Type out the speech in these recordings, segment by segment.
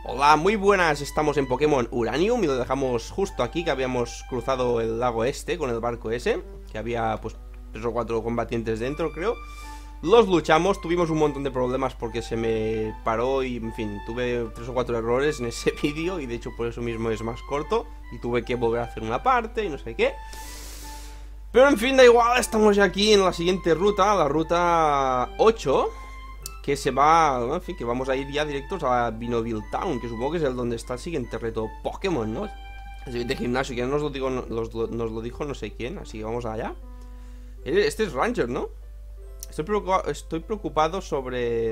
Hola, muy buenas, estamos en Pokémon Uranium y lo dejamos justo aquí, que habíamos cruzado el lago este con el barco ese, que había pues 3 o 4 combatientes dentro, creo. Los luchamos, tuvimos un montón de problemas porque se me paró y, en fin, tuve 3 o 4 errores en ese vídeo y de hecho por eso mismo es más corto y tuve que volver a hacer una parte y no sé qué. Pero en fin, da igual, estamos ya aquí en la siguiente ruta, la ruta 8. Que se va, en fin, que vamos a ir ya directos a Binoville Town, que supongo que es el donde está el siguiente reto Pokémon, ¿no? El siguiente gimnasio, que nos lo dijo no sé quién, así que vamos allá. Este es Ranger, ¿no? Estoy preocupado sobre...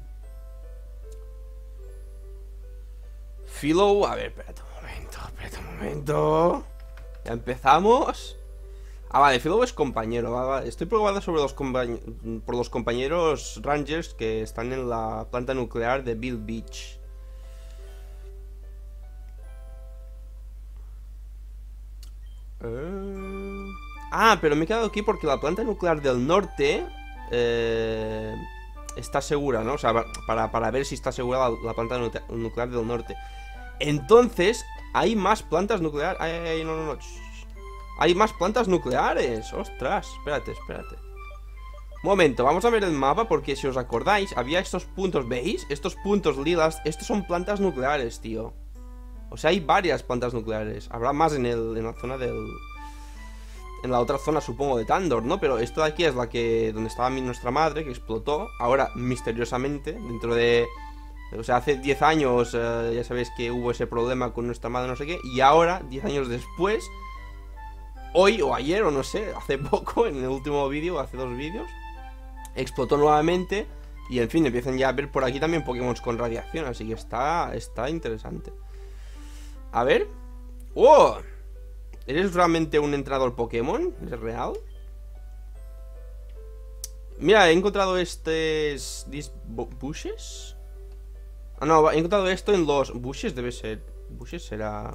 Philo... A ver, espérate un momento. Ya empezamos... Ah, vale, Philo es compañero, vale. Estoy preocupado sobre por los compañeros Rangers que están en la planta nuclear de Bill Beach. Ah, pero me he quedado aquí porque la planta nuclear del norte está segura, ¿no? O sea, para ver si está segura la planta nuclear del norte. Entonces, hay más plantas nucleares. Ay, no. Hay más plantas nucleares. Ostras, espérate. Momento, vamos a ver el mapa porque si os acordáis, había estos puntos, ¿veis? Estos puntos lilas, estos son plantas nucleares, tío. O sea, hay varias plantas nucleares. Habrá más en la zona del... En la otra zona, supongo, de Tandor, ¿no? Pero esto de aquí es donde estaba nuestra madre, que explotó. Ahora, misteriosamente, dentro de... O sea, hace 10 años, ya sabéis que hubo ese problema con nuestra madre, no sé qué. Y ahora, 10 años después... Hoy o ayer o no sé, hace poco, en el último vídeo, hace 2 vídeos, explotó nuevamente. Y en fin, empiezan ya a ver por aquí también Pokémon con radiación. Así que está interesante. A ver. ¡Oh! ¿Eres realmente un entrenador Pokémon? ¿Es real? Mira, he encontrado bushes. Ah, no, he encontrado esto en los bushes, debe ser. Bushes será...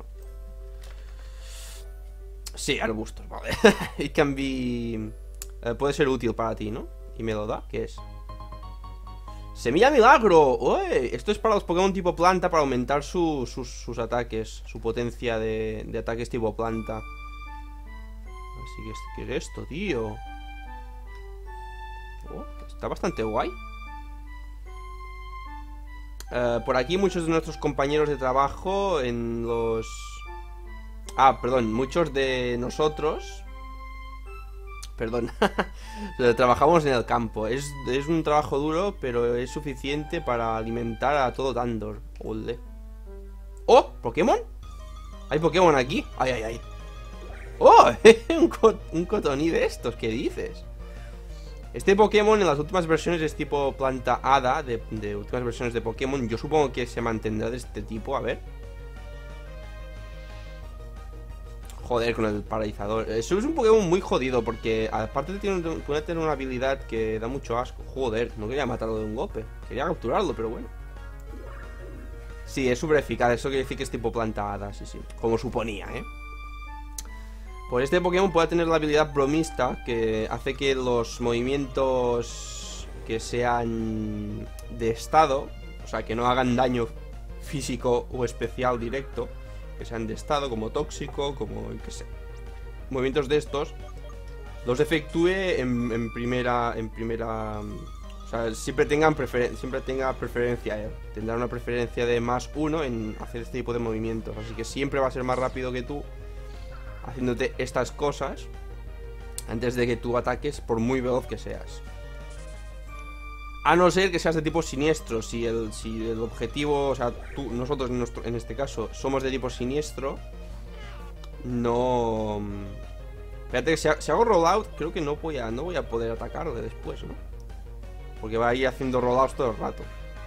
Sí, arbustos, vale. It can be... puede ser útil para ti, ¿no? Y me lo da, ¿qué es? ¡Semilla milagro! ¡Uy! Esto es para los Pokémon tipo planta, para aumentar sus ataques, su potencia de ataques tipo planta. Así que, ¿qué es esto, tío? Oh, está bastante guay. Por aquí muchos de nuestros compañeros de trabajo en los... Ah, perdón, muchos de nosotros... Perdón. Trabajamos en el campo. Es un trabajo duro, pero es suficiente para alimentar a todo Tandor. Olé. ¡Oh! ¿Pokémon? ¿Hay Pokémon aquí? ¡Ay! ¡Oh! Un cotoní de estos, ¿qué dices? Este Pokémon en las últimas versiones es tipo planta hada de últimas versiones de Pokémon. Yo supongo que se mantendrá de este tipo, a ver. Joder, con el paralizador. Eso es un Pokémon muy jodido porque aparte puede tener una habilidad que da mucho asco. Joder, no quería matarlo de un golpe. Quería capturarlo, pero bueno. Sí, es súper eficaz. Eso quiere decir que es tipo planta hada, sí. Como suponía, ¿eh? Pues este Pokémon puede tener la habilidad bromista, que hace que los movimientos que sean de estado, o sea, que no hagan daño físico o especial directo, que sean de estado, como tóxico, como, qué sé, movimientos de estos, los efectúe en primera, o sea, siempre tenga preferencia, tendrá una preferencia de +1 en hacer este tipo de movimientos, así que siempre va a ser más rápido que tú haciéndote estas cosas antes de que tú ataques, por muy veloz que seas. A no ser que seas de tipo siniestro. Si el objetivo, o sea, nosotros en este caso somos de tipo siniestro, no... Espérate que si hago rollout, creo que no voy a poder atacarle después, ¿no? Porque va a ir haciendo rollouts todo el rato.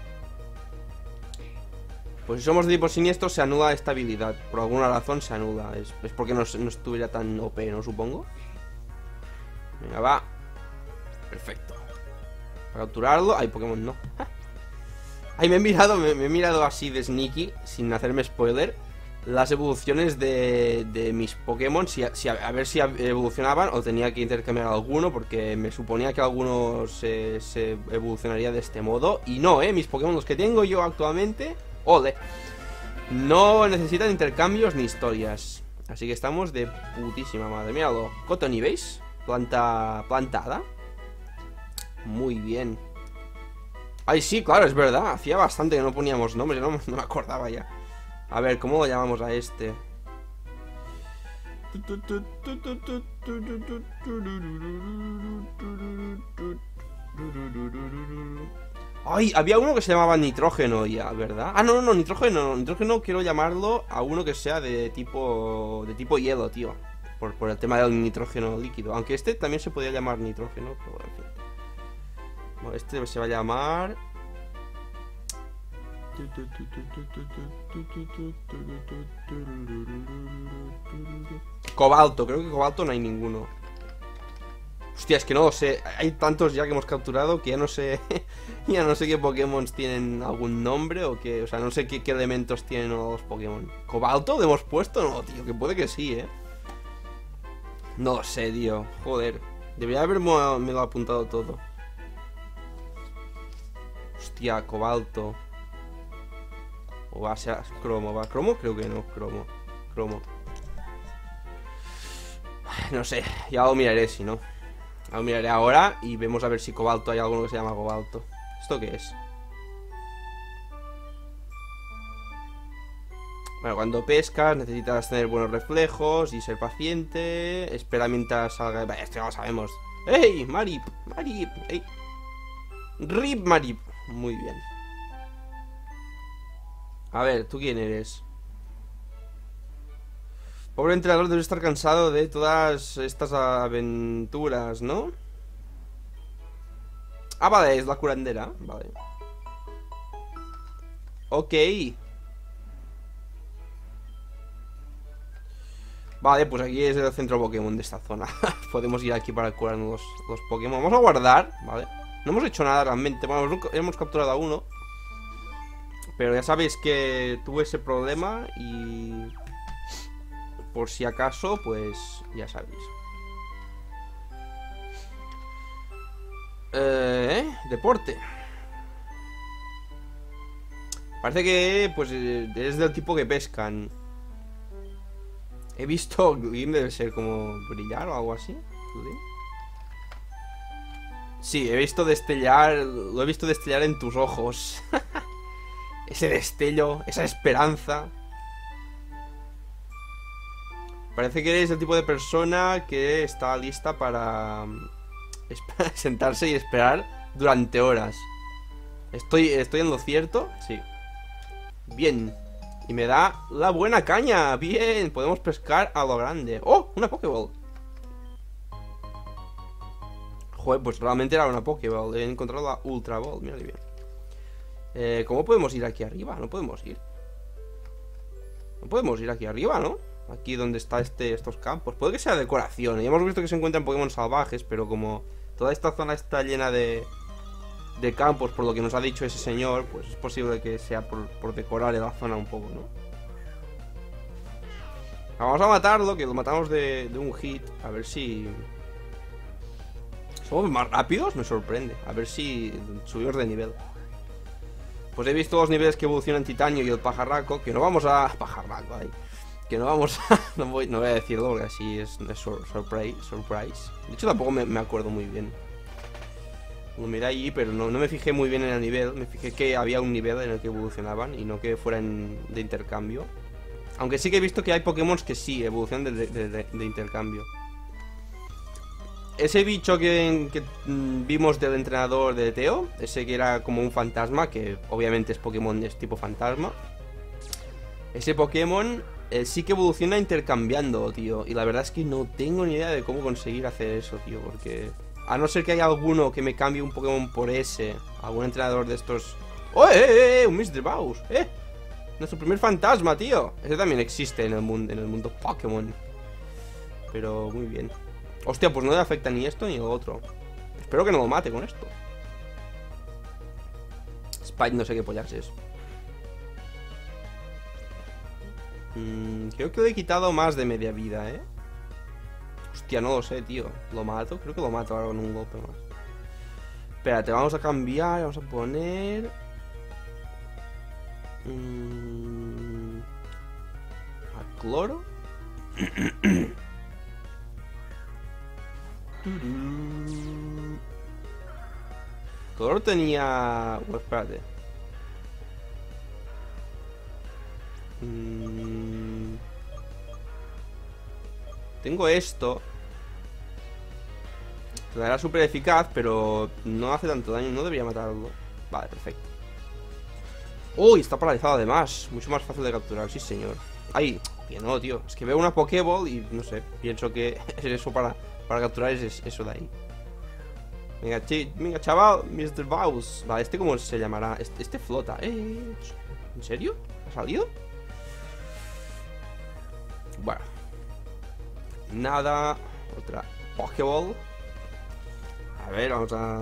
Pues si somos de tipo siniestro se anula esta habilidad. Por alguna razón se anula. Es porque no estuviera tan OP, ¿no? Supongo. Venga, va. Perfecto. Para capturarlo. Ay, Pokémon no. Ay, me he mirado así de sneaky, sin hacerme spoiler, las evoluciones de mis Pokémon, a ver si evolucionaban o tenía que intercambiar alguno, porque me suponía que alguno se evolucionaría de este modo. Y no, mis Pokémon, los que tengo yo actualmente, ole, No necesitan intercambios ni historias. Así que estamos de putísima madre. Míralo, Cotony, ¿veis? Plantada. Muy bien. Ay, sí, claro, es verdad. Hacía bastante que no poníamos nombres. No me acordaba ya. A ver, ¿cómo lo llamamos a este? Ay, había uno que se llamaba nitrógeno ya, ¿verdad? Ah, no, nitrógeno. Nitrógeno quiero llamarlo a uno que sea de tipo hielo, tío. Por el tema del nitrógeno líquido. Aunque este también se podía llamar nitrógeno, pero bueno, en fin. Bueno, este se va a llamar... Cobalto, creo que cobalto no hay ninguno. Hostia, es que no lo sé. Hay tantos ya que hemos capturado que ya no sé. Ya no sé qué Pokémon tienen algún nombre o qué. O sea, no sé qué elementos tienen los Pokémon. ¿Cobalto le hemos puesto? No, tío, que puede que sí, No lo sé, tío. Joder. Debería haberme lo apuntado todo. Hostia, cobalto. O va a ser cromo, ¿va? ¿Cromo? Creo que no, cromo. No sé, ya lo miraré si no. Lo miraré ahora y vemos a ver si cobalto hay alguno que se llama cobalto. ¿Esto qué es? Bueno, cuando pescas necesitas tener buenos reflejos y ser paciente. Espera mientras salga... Esto ya lo sabemos. ¡Ey! Marip, ¡ey! Rip Marip. Muy bien. A ver, ¿tú quién eres? Pobre entrenador debe estar cansado de todas estas aventuras, ¿no? Ah, vale, es la curandera. Vale. Ok. Vale, pues aquí es el centro Pokémon de esta zona. Podemos ir aquí para curarnos los Pokémon. Vamos a guardar, ¿vale? No hemos hecho nada realmente. Bueno, hemos capturado a uno. Pero ya sabéis que tuve ese problema y... Por si acaso, pues ya sabéis. Deporte. Parece que pues es del tipo que pescan. He visto... Gleam debe ser como brillar o algo así. Sí, he visto destellar. Lo he visto destellar en tus ojos. Ese destello, esa esperanza. Parece que eres el tipo de persona que está lista para sentarse y esperar durante horas. ¿Estoy en lo cierto? Sí. Bien. Y me da la buena caña. Bien, podemos pescar a lo grande. ¡Oh! Una Pokéball. Joder, pues realmente era una Pokéball. He encontrado la Ultra Ball. Mira qué bien. ¿Cómo podemos ir aquí arriba? No podemos ir. No podemos ir aquí arriba, ¿no? Aquí donde está estos campos. Puede que sea decoración. Ya hemos visto que se encuentran Pokémon salvajes, pero como toda esta zona está llena de campos, por lo que nos ha dicho ese señor, pues es posible que sea por decorar la zona un poco, ¿no? Vamos a matarlo, que lo matamos de un hit. A ver si... ¿Somos más rápidos? Me sorprende. A ver si subimos de nivel. Pues he visto los niveles que evolucionan Titanio y el pajarraco. Que no vamos a... Pajarraco ahí. Que no vamos a... No voy a decirlo porque así es surprise. De hecho tampoco me acuerdo muy bien. Lo miré allí, pero no me fijé muy bien en el nivel. Me fijé que había un nivel en el que evolucionaban y no que fueran de intercambio. Aunque sí que he visto que hay Pokémon que sí evolucionan de intercambio. Ese bicho que vimos del entrenador de Teo, ese que era como un fantasma, que obviamente es Pokémon de tipo fantasma. Ese Pokémon sí que evoluciona intercambiando, tío. Y la verdad es que no tengo ni idea de cómo conseguir hacer eso, tío. Porque a no ser que haya alguno que me cambie un Pokémon por ese, algún entrenador de estos... ¡Oh, un Mr. Bows! Nuestro primer fantasma, tío. Ese también existe en el mundo Pokémon. Pero muy bien. Hostia, pues no le afecta ni esto ni lo otro. Espero que no lo mate con esto. Spike no sé qué pollas es. Creo que le he quitado más de media vida, Hostia, no lo sé, tío. ¿Lo mato? Creo que lo mato ahora con un golpe más. Espérate, vamos a cambiar. Vamos a poner... Cloro. Cloro tenía... Bueno, espérate. Tengo esto. Que era súper eficaz, pero no hace tanto daño. No debería matarlo. Vale, perfecto. Uy, está paralizado además. Mucho más fácil de capturar, sí señor. Ay, que no, tío. Es que veo una Pokéball y no sé. Pienso que es eso para capturar, es eso de ahí. Venga, venga, chaval, Mr. Baus. Vale, ¿este cómo se llamará? Este flota. ¿En serio? ¿Ha salido? Bueno. Nada. Otra Pokéball. A ver, vamos a...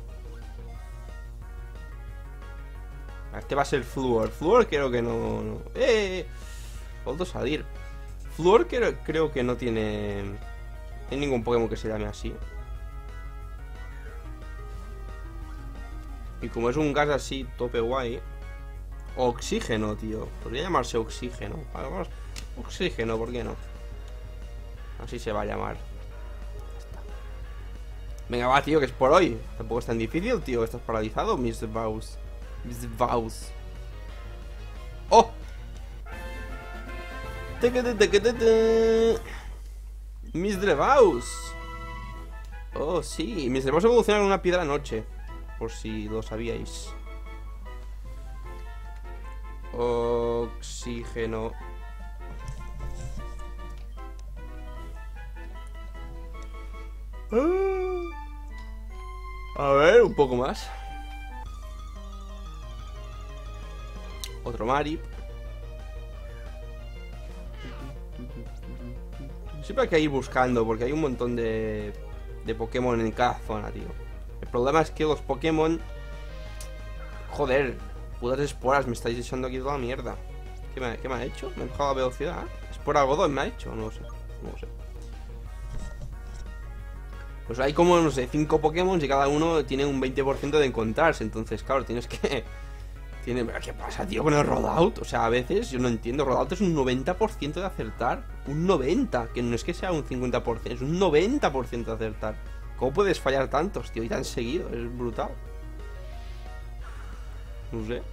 Este va a ser Fluor. Fluor creo que no... Puedo salir. Fluor creo que no tiene... No hay ningún Pokémon que se llame así. Y como es un gas así, tope guay. Oxígeno, tío. Podría llamarse oxígeno. Vamos, oxígeno, ¿por qué no? Así se va a llamar. Venga, va, tío, que es por hoy. Tampoco es tan difícil, tío. Estás paralizado, Mr. Baus. Mr. Baus. ¡Oh! Mr. Baus. Oh, sí. Mr. Baus evoluciona en una piedra noche. Por si lo sabíais. Oxígeno. A ver, un poco más. Otro Marip. Siempre hay que ir buscando, porque hay un montón de Pokémon en cada zona, tío. El problema es que los Pokémon... Joder, putas esporas, me estáis echando aquí toda la mierda. ¿Qué me ha hecho? ¿Me ha bajado la velocidad? ¿Espora algodón me ha hecho? No lo sé, no lo sé. Pues hay como, no sé, 5 Pokémon y cada uno tiene un 20% de encontrarse. Entonces, claro, tienes que... ¿Qué pasa, tío, con el rollout? O sea, a veces yo no entiendo. Rollout es un 90% de acertar. Un 90%, que no es que sea un 50%, es un 90% de acertar. ¿Cómo puedes fallar tantos, tío? Y tan seguido, es brutal. No sé.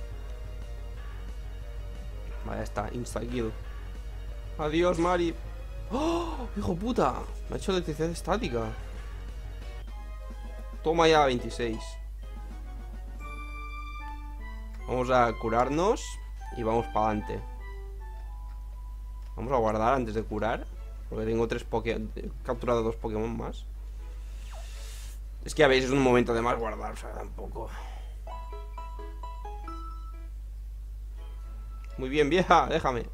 Vale, ya está, insta-kill. Adiós, Mari. ¡Oh! ¡Hijo puta! Me ha hecho electricidad estática. Toma ya, 26. Vamos a curarnos y vamos para adelante. Vamos a guardar antes de curar, porque tengo 3 Pokémon. He capturado 2 Pokémon más. Es que a veces es un momento de más guardar, o sea, tampoco. Muy bien, vieja, déjame.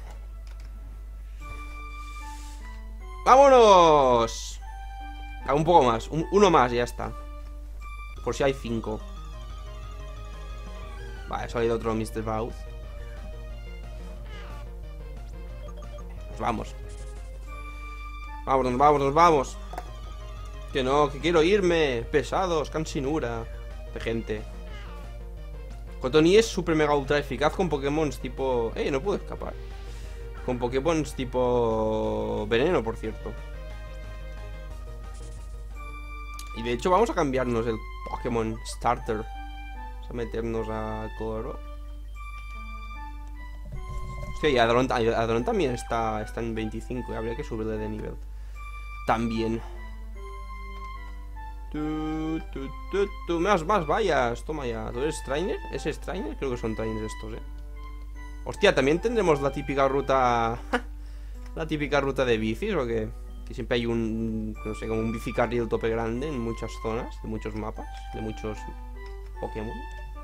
¡Vámonos! Un poco más, uno más y ya está. Por si hay 5. Vale, ha salido otro Mr. Baus. Pues vamos. Vámonos, vámonos, vamos. Que no, que quiero irme. Pesados, cansinura de gente. Cottonee es super mega ultra eficaz con Pokémon tipo... no puedo escapar. Con Pokémon tipo... veneno, por cierto. Y de hecho vamos a cambiarnos el Pokémon Starter. Vamos a meternos a Cloro. Hostia, y Adron también está en 25. Y habría que subirle de nivel. También. Más vallas. Toma ya. ¿Tú eres trainer? ¿Es trainer? Creo que son trainers estos, Hostia, también tendremos la típica ruta. La típica ruta de bicis, ¿o qué? Que siempre hay un, no sé, como un bicicarril tope grande en muchas zonas, de muchos mapas, de muchos Pokémon.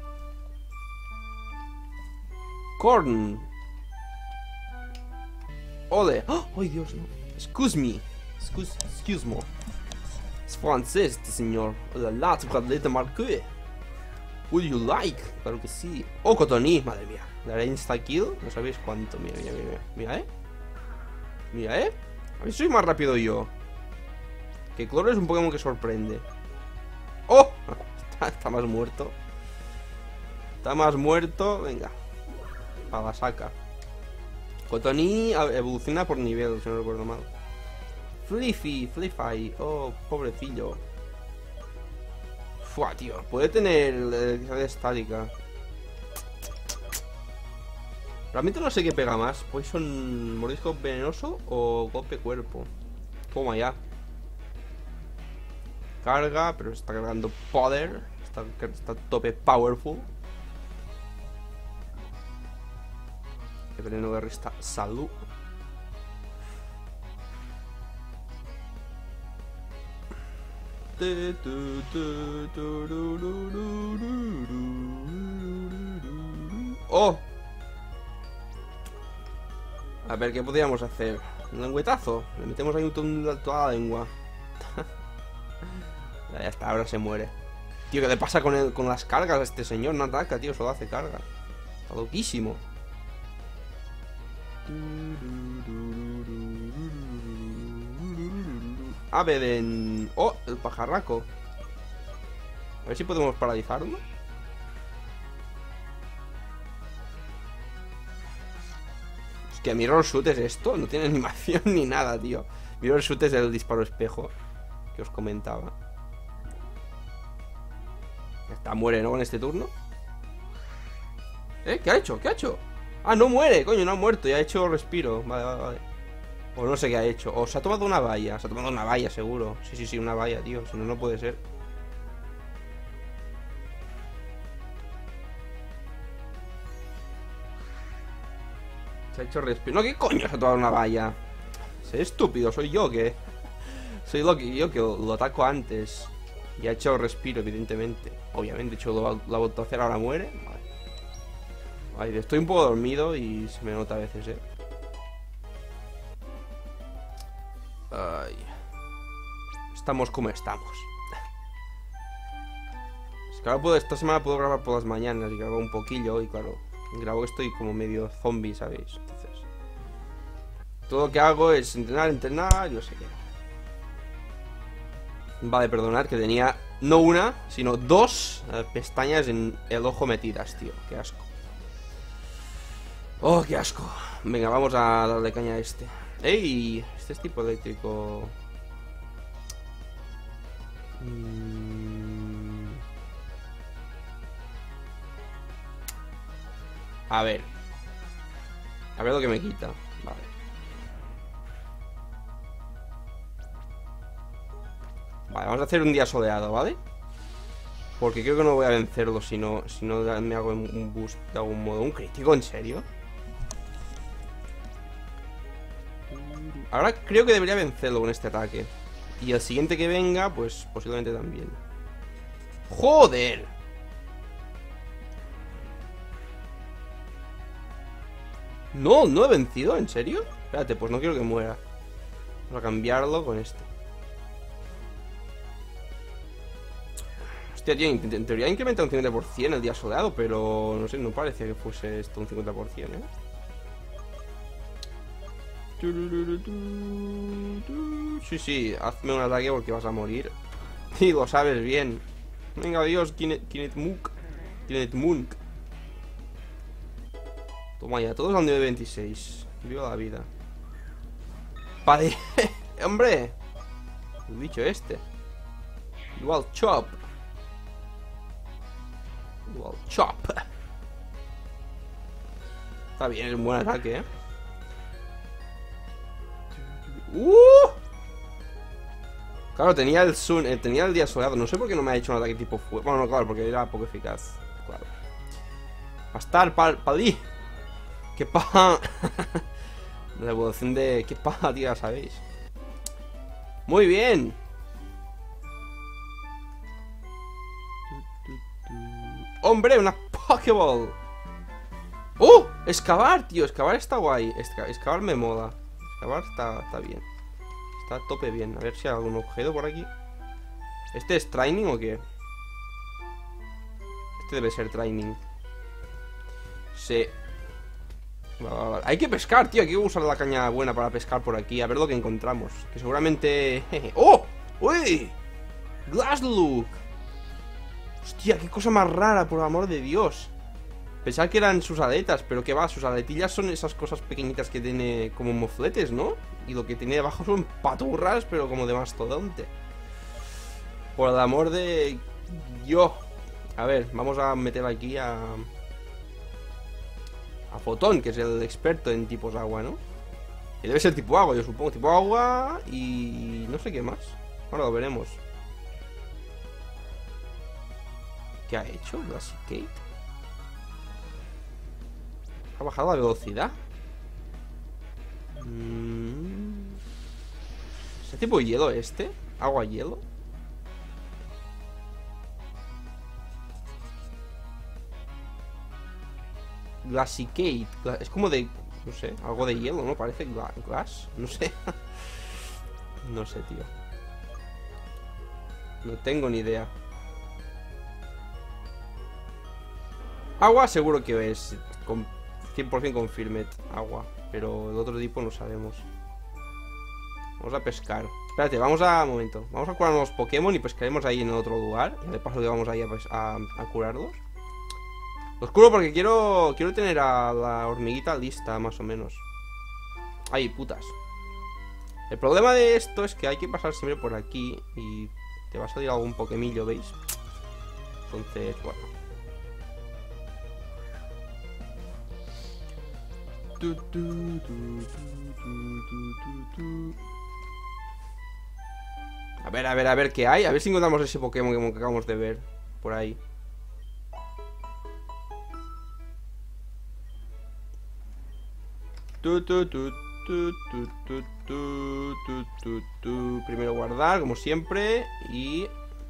Corn. Ole. ¡Oh! ¡Ay, Dios, no! Excuse me. Excuse me. Es francés este señor. Hola, la chocolate marqué. Would you like? Claro que sí. Oh, Cottonee, madre mía. Daré insta-kill. No sabéis cuánto. Mira, mira, mira. Mira, Mira, A ver si soy más rápido yo. Que Cloro es un Pokémon que sorprende. ¡Oh! Está más muerto. Está más muerto. Venga. A la saca. Cotoní evoluciona por nivel, si no recuerdo mal. Fliffy. Oh, pobrecillo. Fua, tío. Puede tener electricidad estática. Realmente no sé qué pega más. Poison, mordisco venenoso o golpe cuerpo. Toma ya. Carga, pero está cargando poder. Está tope powerful. El veneno de resta salud. ¡Oh! A ver, ¿qué podríamos hacer? ¿Un lengüetazo? Le metemos ahí toda la lengua. Ya está, ahora se muere. Tío, ¿qué le pasa con las cargas a este señor? No ataca, tío, solo hace carga. Está loquísimo. Ave de... ¡Oh! El pajarraco. A ver si podemos paralizarlo. Es que Mirror Shoot es esto. No tiene animación ni nada, tío. Mirror Shoot es el disparo espejo que os comentaba. Ya está, muere, ¿no? Con este turno. ¿Qué ha hecho? ¿Qué ha hecho? Ah, no muere, coño, no ha muerto. Ya ha hecho respiro. Vale. O no sé qué ha hecho. O se ha tomado una valla. Se ha tomado una valla, seguro. Sí, una valla, tío. Si no, no puede ser. Se ha hecho respiro. No, ¿qué coño se ha tomado una valla? Soy estúpido, soy yo que... Soy yo que lo ataco antes. Y ha hecho respiro, evidentemente. Obviamente, de hecho, lo ha vuelto a hacer, ahora muere. Vale, estoy un poco dormido y se me nota a veces, Ay. Estamos como estamos. Es que ahora esta semana puedo grabar por las mañanas y grabo un poquillo. Y claro, grabo que estoy como medio zombie, ¿sabéis? Entonces, todo lo que hago es entrenar, yo sé qué. Vale, perdonad que tenía no una, sino dos pestañas en el ojo metidas, tío. Qué asco. Oh, qué asco. Venga, vamos a darle caña a este. ¡Ey! Este es tipo eléctrico. A ver lo que me quita. Vale, vamos a hacer un día soleado, ¿vale? Porque creo que no voy a vencerlo si no me hago un boost de algún modo. ¿Un crítico? ¿En serio? Ahora creo que debería vencerlo con este ataque. Y el siguiente que venga, pues posiblemente también. ¡Joder! No he vencido, ¿en serio? Espérate, pues no quiero que muera. Vamos a cambiarlo con este. Hostia, tío, en teoría incrementa un 50% el día soleado, pero no sé, no parecía que fuese esto un 50%, Sí, hazme un ataque porque vas a morir. Y lo sabes bien. Venga, adiós, Kinet Munk. Toma ya, todos al nivel 26. Viva la vida. Padre. ¡Hombre! El bicho este. Dual Chop. Está bien, es un buen ataque, Claro, tenía el Sun, tenía el día soleado. No sé por qué no me ha hecho un ataque tipo fuego. Bueno, no, claro, porque era poco eficaz. Claro. Pastar, palí. ¡Qué paja! La evolución de... ¡Qué paja, tío! ¿Sabéis? Muy bien. ¡Hombre! ¡Una Pokéball! ¡Oh! Excavar, tío. Excavar está guay. Excavar me mola. Excavar está bien. Está a tope bien. A ver si hay algún objeto por aquí. ¿Este es training o qué? Este debe ser training. Sí. Vale. Hay que pescar, tío. Hay que usar la caña buena para pescar por aquí. A ver lo que encontramos. Que seguramente... ¡Oh! ¡Uy! Glasslook. Hostia, qué cosa más rara, por amor de Dios. Pensaba que eran sus aletas, pero que va, sus aletillas son esas cosas pequeñitas que tiene como mofletes, ¿no? Y lo que tiene debajo son paturras, pero como de mastodonte. Por el amor de... yo. A ver, vamos a meter aquí a Fotón, que es el experto en tipos agua, ¿no? Que debe ser tipo agua, yo supongo. Tipo agua y... no sé qué más. Ahora lo veremos. ¿Qué ha hecho Glassicate? ¿Ha bajado la velocidad? ¿Es tipo hielo este? ¿Agua hielo? Glassicate. Es como de... no sé, algo de hielo, ¿no? Parece glass. No sé. No sé, tío. No tengo ni idea. Agua seguro que es 100% confirmed. Agua. Pero el otro tipo no sabemos. Vamos a pescar. Espérate, vamos a... un momento. Vamos a curarnos los Pokémon y pescaremos ahí en otro lugar. Y de paso que vamos ahí a curarlos. Los curo porque quiero tener a la hormiguita lista, más o menos. Ay, putas. El problema de esto es que hay que pasar siempre por aquí y te va a salir algún Pokémillo, ¿veis? Entonces, bueno. A ver qué hay. A ver si encontramos ese Pokémon que acabamos de ver por ahí. Primero guardar, como siempre. Y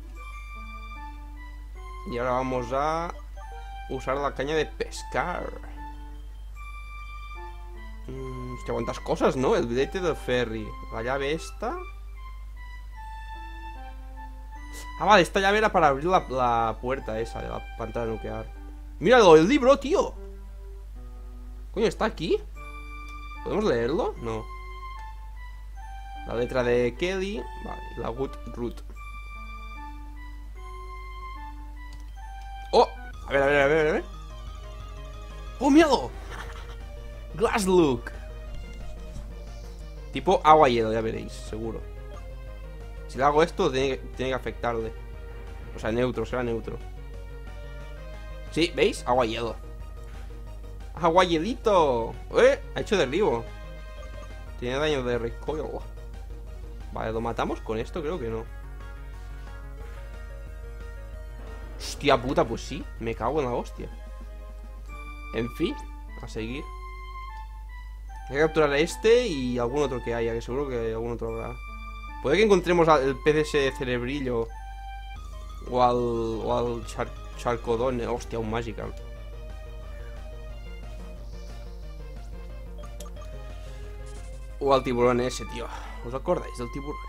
ahora vamos a usar la caña de pescar. Hostia, cuántas cosas, ¿no? El billete del ferry. La llave esta. Ah, vale, esta llave era para abrir la puerta esa de la pantalla nuclear. ¡Míralo, el libro, tío! Coño, ¿está aquí? ¿Podemos leerlo? No. La letra de Kelly. Vale, la Wood Root. ¡Oh! A ver. ¡Oh, míralo! Glass Look. Tipo agua y hielo, ya veréis, seguro. Si le hago esto, tiene que afectarle. O sea, neutro, será neutro. Sí, ¿veis? Agua y hielo. ¡Agua hielito! Ha hecho derribo. Tiene daño de recoil. Vale, ¿lo matamos con esto? Creo que no. Hostia puta, pues sí. Me cago en la hostia. En fin, a seguir. Hay que capturar a este y algún otro que haya, que seguro que algún otro habrá. Puede que encontremos al pez ese cerebrillo. O al charcodón. Hostia, un Magikarp. O al tiburón ese, tío. ¿Os acordáis del tiburón?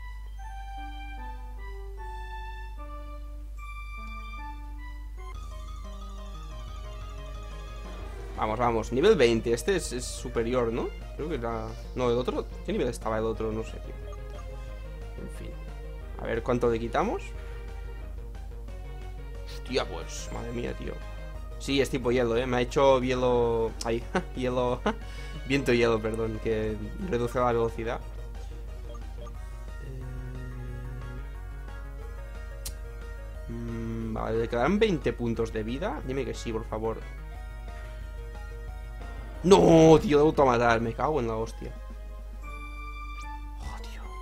Vamos. Nivel 20. Este es superior, ¿no? Creo que era... no, el otro... ¿qué nivel estaba el otro? No sé, tío. En fin. A ver cuánto le quitamos. Hostia, pues... madre mía, tío. Sí, es tipo hielo, ¿eh? Me ha hecho hielo... ay, hielo... viento hielo, perdón. Que reduce la velocidad. Vale, le quedarán 20 puntos de vida. Dime que sí, por favor. No, tío, he vuelto a matar. Me cago en la hostia. Oh, tío.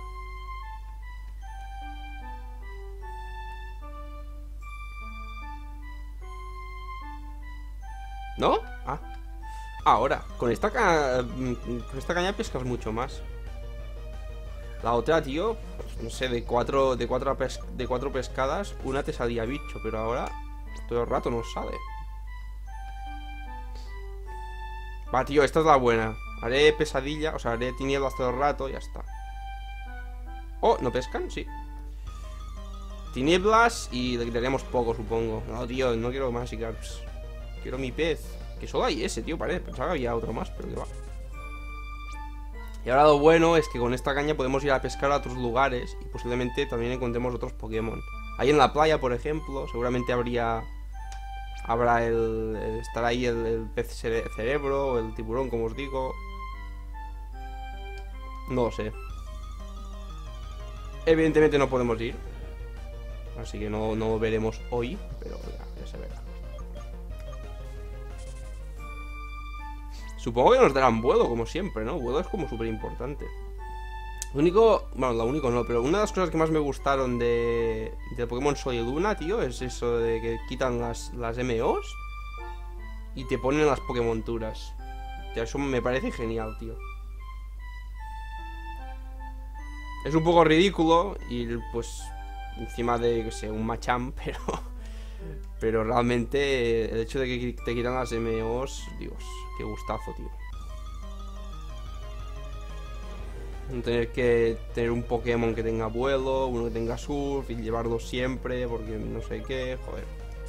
¿No? Ah. Ahora, con esta caña pescas mucho más. La otra, tío, pues, no sé, de cuatro pescadas, una te salía bicho, pero ahora todo el rato nos sale. Va, tío, esta es la buena. Haré pesadilla, o sea, haré tinieblas todo el rato y ya está. Oh, ¿no pescan? Sí. Tinieblas y le quitaríamos poco, supongo. No, tío, no quiero más Magikarps. Quiero mi pez. Que solo hay ese, tío, parece. Pensaba que había otro más, pero que va. Y ahora lo bueno es que con esta caña podemos ir a pescar a otros lugares y posiblemente también encontremos otros Pokémon. Ahí en la playa, por ejemplo, seguramente habría Habrá estará ahí el pez cerebro, o el tiburón, como os digo. No lo sé. Evidentemente no podemos ir, así que no lo veremos hoy, pero ya se verá. Supongo que nos darán vuelo, como siempre, ¿no? Vuelo es como súper importante. Lo único, bueno, lo único no, pero una de las cosas que más me gustaron de Pokémon Sol y Luna, tío, es eso de que quitan las MOs y te ponen las Pokémonturas. Eso me parece genial, tío. Es un poco ridículo y pues encima de, que sé, un Machamp, pero realmente el hecho de que te quitan las MOs, Dios, qué gustazo, tío. No tener que tener un Pokémon que tenga vuelo, uno que tenga surf y llevarlo siempre porque no sé qué, joder.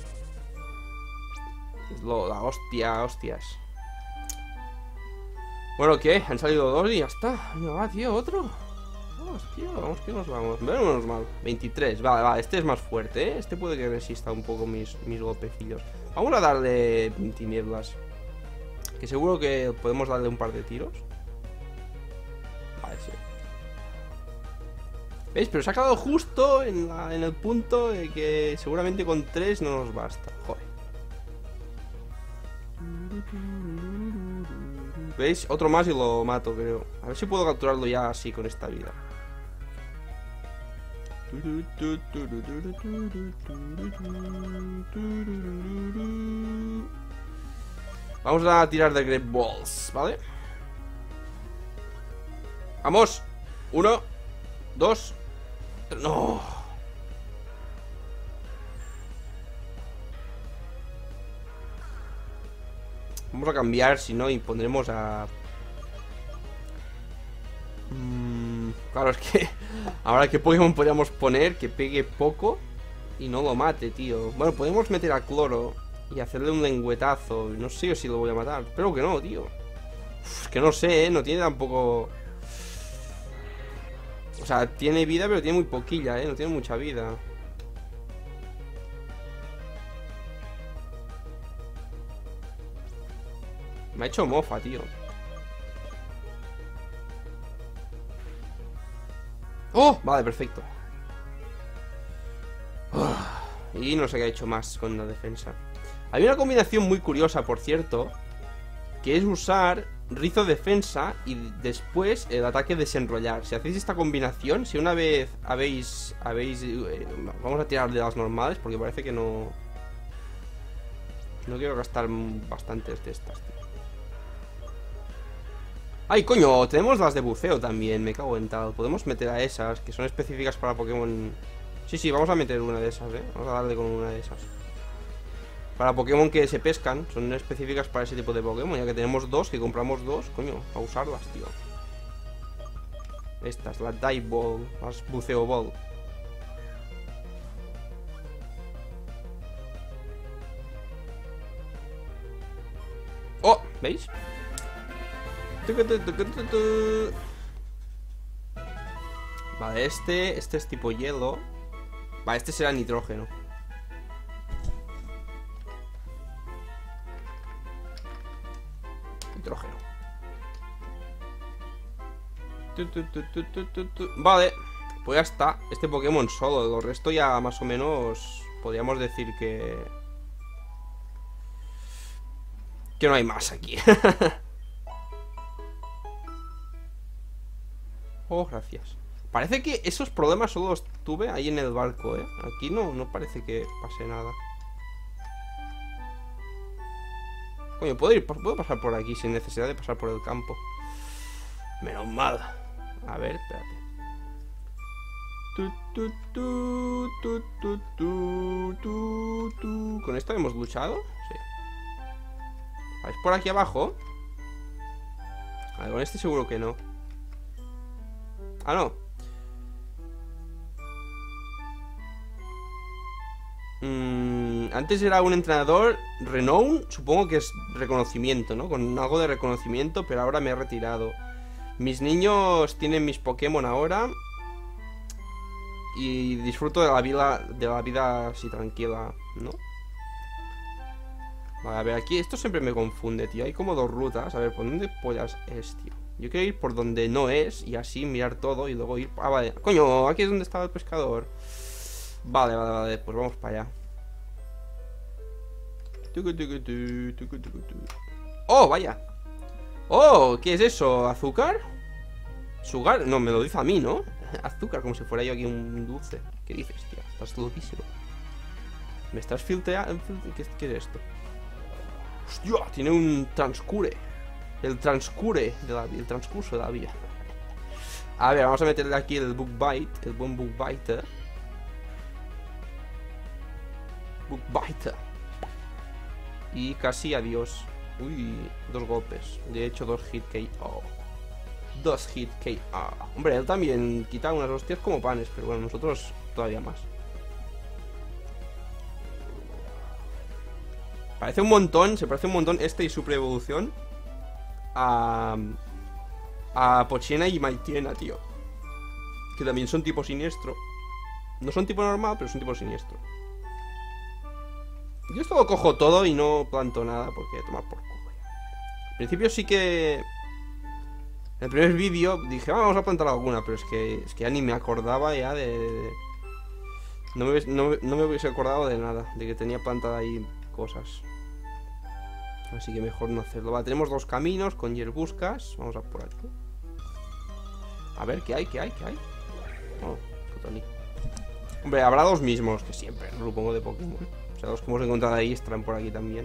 Es la hostia, hostias. Bueno, ¿qué? Han salido 2 y ya está. Venga, va, tío, otro. Hostia, vamos que nos vamos. Menos mal. 23, vale, este es más fuerte, ¿eh? Este puede que resista un poco mis golpecillos. Vamos a darle tinieblas, que seguro que podemos darle un par de tiros. Vale, sí. ¿Veis? Pero se ha quedado justo en el punto de que seguramente con 3 no nos basta. Joder. ¿Veis? Otro más y lo mato, creo. A ver si puedo capturarlo ya así con esta vida. Vamos a tirar de Great Balls, ¿vale? ¡Vamos! 1, 2, 3. ¡No! Vamos a cambiar, si no, y pondremos a... Claro, es que... Ahora, ¿qué Pokémon podríamos poner que pegue poco y no lo mate, tío? Bueno, podemos meter a Cloro y hacerle un lengüetazo. No sé si lo voy a matar. Espero que no, tío. Es que no sé, ¿eh? No tiene tampoco... O sea, tiene vida, pero tiene muy poquilla, ¿eh? No tiene mucha vida. Me ha hecho mofa, tío. ¡Oh! Vale, perfecto. Y no sé qué ha hecho más con la defensa. Hay una combinación muy curiosa, por cierto, que es usar rizo defensa y después el ataque desenrollar. Si hacéis esta combinación, si una vez habéis vamos a tirar de las normales porque parece que no quiero gastar bastantes de estas, tío. ¡Ay, coño! Tenemos las de buceo también, me cago en tal. Podemos meter a esas, que son específicas para Pokémon. Sí, vamos a meter una de esas, Vamos a darle con una de esas. Para Pokémon que se pescan, son específicas para ese tipo de Pokémon. Ya que tenemos 2, que compramos 2, coño, a usarlas, tío. Estas, la Dive Ball, las Buceo Ball. ¡Oh! ¿Veis? Vale, este es tipo hielo. Vale, este será nitrógeno. Nitrógeno. Vale, pues ya está. Este Pokémon solo. El resto ya más o menos podríamos decir que no hay más aquí. Oh, gracias. Parece que esos problemas solo los tuve ahí en el barco, Aquí no parece que pase nada. Coño, puedo pasar por aquí sin necesidad de pasar por el campo. Menos mal. A ver, espérate. ¿Con esto hemos luchado? Sí. ¿Es por aquí abajo? A ver, con este seguro que no. Ah, no. Antes era un entrenador Renown, supongo que es reconocimiento, ¿no? Con algo de reconocimiento, pero ahora me he retirado. Mis niños tienen mis Pokémon ahora y disfruto de la vida así tranquila, ¿no? Vale, a ver, aquí esto siempre me confunde, tío. Hay como dos rutas. A ver, ¿por dónde pollas es, tío? Yo quiero ir por donde no es y así mirar todo y luego ir... Ah, vale. Coño, aquí es donde estaba el pescador. Vale, vale, vale. Pues vamos para allá. ¡Oh, vaya! ¡Oh! ¿Qué es eso? ¿Azúcar? ¿Sugar? No, me lo dice a mí, ¿no? Azúcar, como si fuera yo aquí un dulce. ¿Qué dices, tío? Estás loquísimo. ¿Me estás filtreando? ¿Qué es esto? ¡Hostia! Tiene un transcure. El transcure el transcurso de la vida. A ver, vamos a meterle aquí el bug bite. El buen bug bite. Bug bite. Y casi adiós. Uy, 2 golpes. De hecho, 2 hit KO. 2 hit KO. Hombre, él también quita unas hostias como panes. Pero bueno, nosotros todavía más. Parece un montón, se parece un montón este y su pre-evolución a Pochena y Maitiena, tío. Que también son tipo siniestro. No son tipo normal, pero son tipo siniestro. Yo esto lo cojo todo y no planto nada porque tomar por culo. Al principio sí que... En el primer vídeo dije, vamos a plantar alguna, pero es que ya ni me acordaba ya de... No me hubiese acordado de nada, de que tenía plantada ahí cosas. Así que mejor no hacerlo. Vale, tenemos 2 caminos con yerbuscas. Vamos a por aquí. A ver, ¿qué hay? Oh, Cotoni. Hombre, habrá 2 mismos, que siempre, no lo pongo de Pokémon. O sea, los que hemos encontrado ahí estarán por aquí también.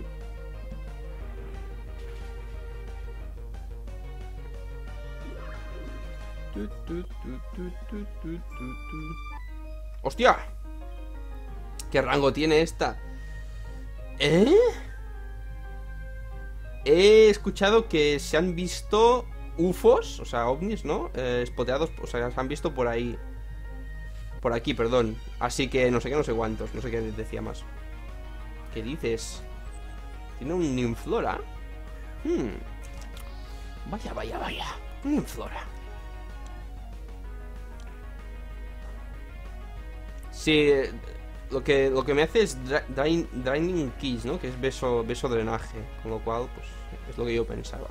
¡Hostia! ¿Qué rango tiene esta? He escuchado que se han visto UFOs, o sea, ovnis, ¿no? Spoteados, o sea, se han visto por ahí. Por aquí, perdón. Así que no sé qué, no sé cuántos. No sé qué decía más. ¿Qué dices? Tiene un Ninflora. Vaya. Un Ninflora. Sí, lo que me hace es Draining Kiss, ¿no? Que es beso drenaje. Con lo cual, pues, es lo que yo pensaba.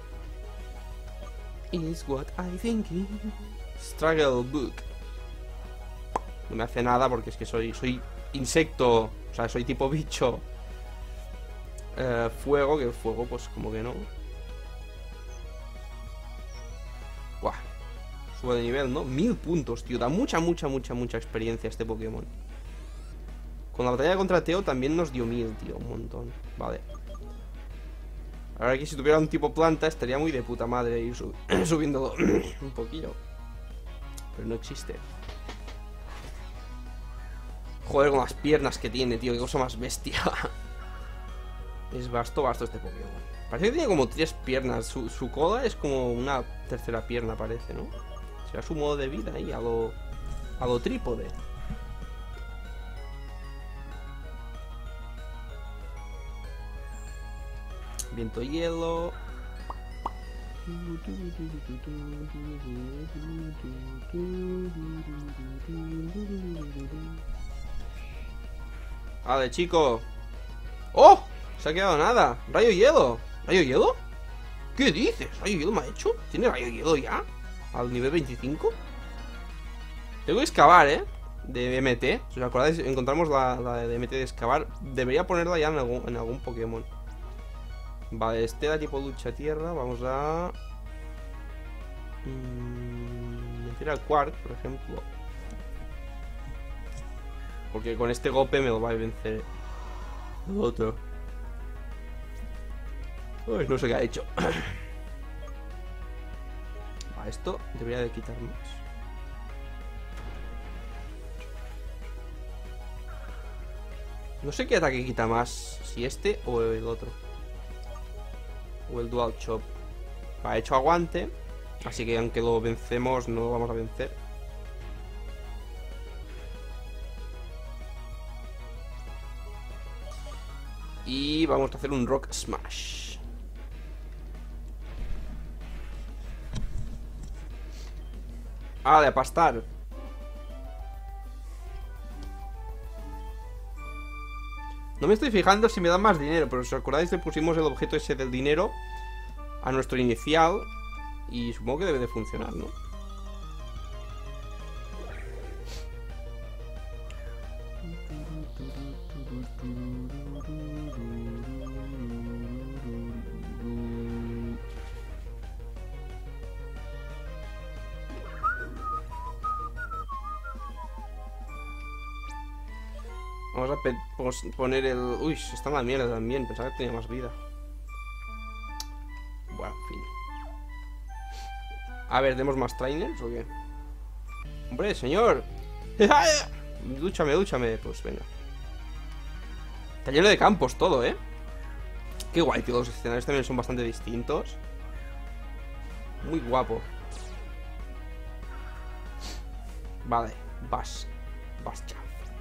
Is what I think. Struggle Book. No me hace nada porque es que soy insecto. O sea, soy tipo bicho. Fuego, que fuego, pues como que no. Buah. Sube de nivel, ¿no? 1000 puntos, tío. Da mucha experiencia este Pokémon. Con la batalla contra Teo también nos dio 1000, tío. Un montón. Vale. Ahora aquí si tuviera un tipo planta estaría muy de puta madre ir subiéndolo un poquillo. Pero no existe. Joder, con las piernas que tiene, tío. Qué cosa más bestia. Es vasto este Pokémon. Parece que tiene como 3 piernas. Su cola es como una tercera pierna, parece, ¿no? Será su modo de vida ahí, a lo trípode. Viento hielo. Vale, chico. ¡Oh! Se ha quedado nada. Rayo hielo. ¿Rayo hielo? ¿Qué dices? ¿Rayo hielo me ha hecho? ¿Tiene rayo hielo ya? ¿Al nivel 25? Tengo que excavar, ¿eh? De MT. Si os acordáis, encontramos la de MT de excavar. Debería ponerla ya en algún Pokémon. Vale, este da tipo lucha tierra. Vamos a... meter al Quark, por ejemplo. Porque con este golpe me lo va a vencer el otro. Uy, no sé qué ha hecho. Vale, esto debería de quitar más. No sé qué ataque quita más, si este o el otro. O el Dual Chop. Ha hecho aguante. Así que aunque lo vencemos, no lo vamos a vencer. Y vamos a hacer un Rock Smash. De apastar. No me estoy fijando si me dan más dinero, pero si os acordáis le pusimos el objeto ese del dinero a nuestro inicial y supongo que debe de funcionar, ¿no? Vamos a poner el... Uy, está en la mierda también. Pensaba que tenía más vida. Bueno, en fin. A ver, ¿tenemos más trainers o qué? ¡Hombre, señor! Dúchame, dúchame. Pues venga. Está lleno de campos todo, ¿eh? Qué guay, tío. Los escenarios también son bastante distintos. Muy guapo. Vale, Baschaff.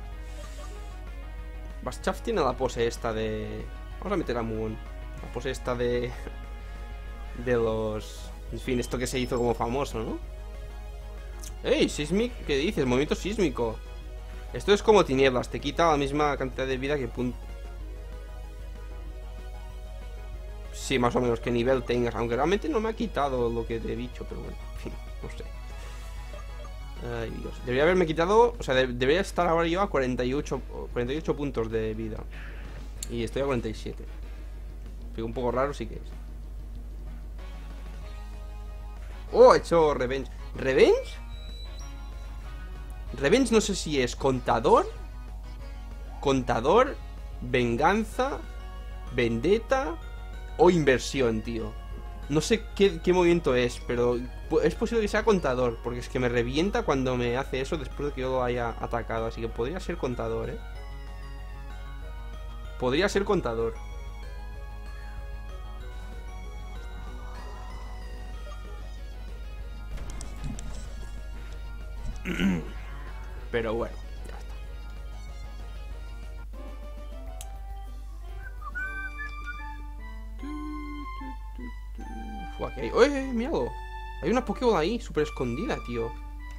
Baschaff tiene la pose esta de... Vamos a meter a Muon. La pose esta de... De los... En fin, esto que se hizo como famoso, ¿no? ¡Ey! Sísmico, ¿qué dices? Movimiento sísmico. Esto es como tinieblas. Te quita la misma cantidad de vida que punto. Sí, más o menos, que nivel tengas. Aunque realmente no me ha quitado lo que te he dicho. Pero bueno, en fin, no sé. Ay, Dios. Debería haberme quitado... O sea, debería estar ahora yo a 48 puntos de vida. Y estoy a 47. Fico un poco raro, sí que es. Oh, he hecho Revenge. ¿Revenge? Revenge no sé si es contador, venganza, vendetta o inversión, tío. No sé qué movimiento es, pero es posible que sea contador, porque es que me revienta cuando me hace eso después de que yo lo haya atacado. Así que podría ser contador, ¿eh? Podría ser contador. Pero bueno, ya está. Fua, ¿qué hay? ¡Eh, míralo! Hay una Pokébola ahí, súper escondida, tío.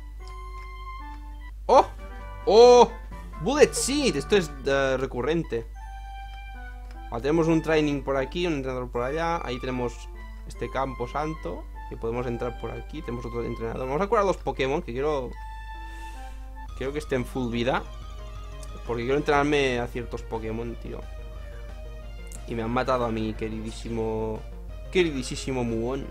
¡Oh! ¡Oh! Bullet Seed, esto es recurrente. Vale, tenemos un training por aquí, un entrenador por allá. Ahí tenemos este campo santo, que podemos entrar por aquí. Tenemos otro entrenador. Vamos a curar a los Pokémon, que quiero que estén full vida, porque quiero entrenarme a ciertos Pokémon, tío. Y me han matado a mi queridísimo Muon.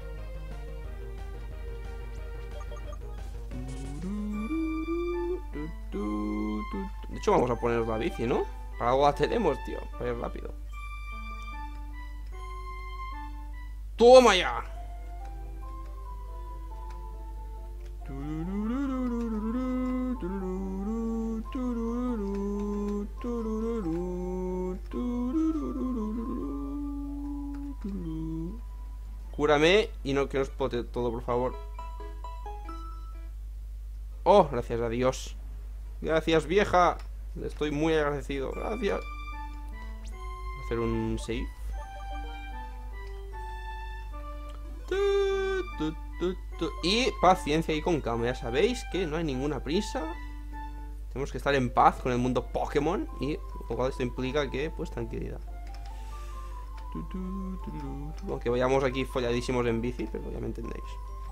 De hecho vamos a poner la bici, ¿no? Para algo la tenemos, tío, para ir rápido. ¡Toma ya! Cúrame y no que nos explote todo, por favor. Oh, gracias a Dios. Gracias, vieja. Estoy muy agradecido. Gracias. Voy a hacer un save. Y paciencia y con calma. Ya sabéis que no hay ninguna prisa. Tenemos que estar en paz con el mundo Pokémon. Y lo cual esto implica que, pues, tranquilidad. Aunque vayamos aquí folladísimos en bici, pero ya me entendéis.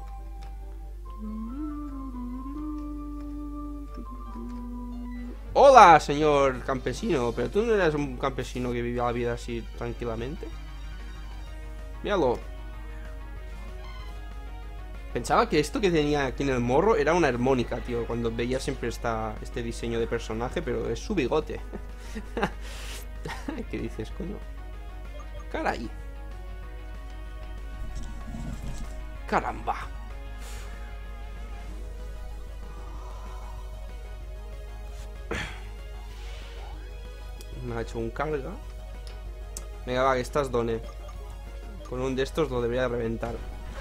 Hola, señor campesino. Pero tú no eres un campesino que vivía la vida así tranquilamente. Míralo. Pensaba que esto que tenía aquí en el morro era una armónica, tío. Cuando veía siempre este diseño de personaje, pero es su bigote. ¿Qué dices, coño? Caray. Caramba. Me ha hecho un carga. Venga, va, que estás done. Con un de estos lo debería reventar.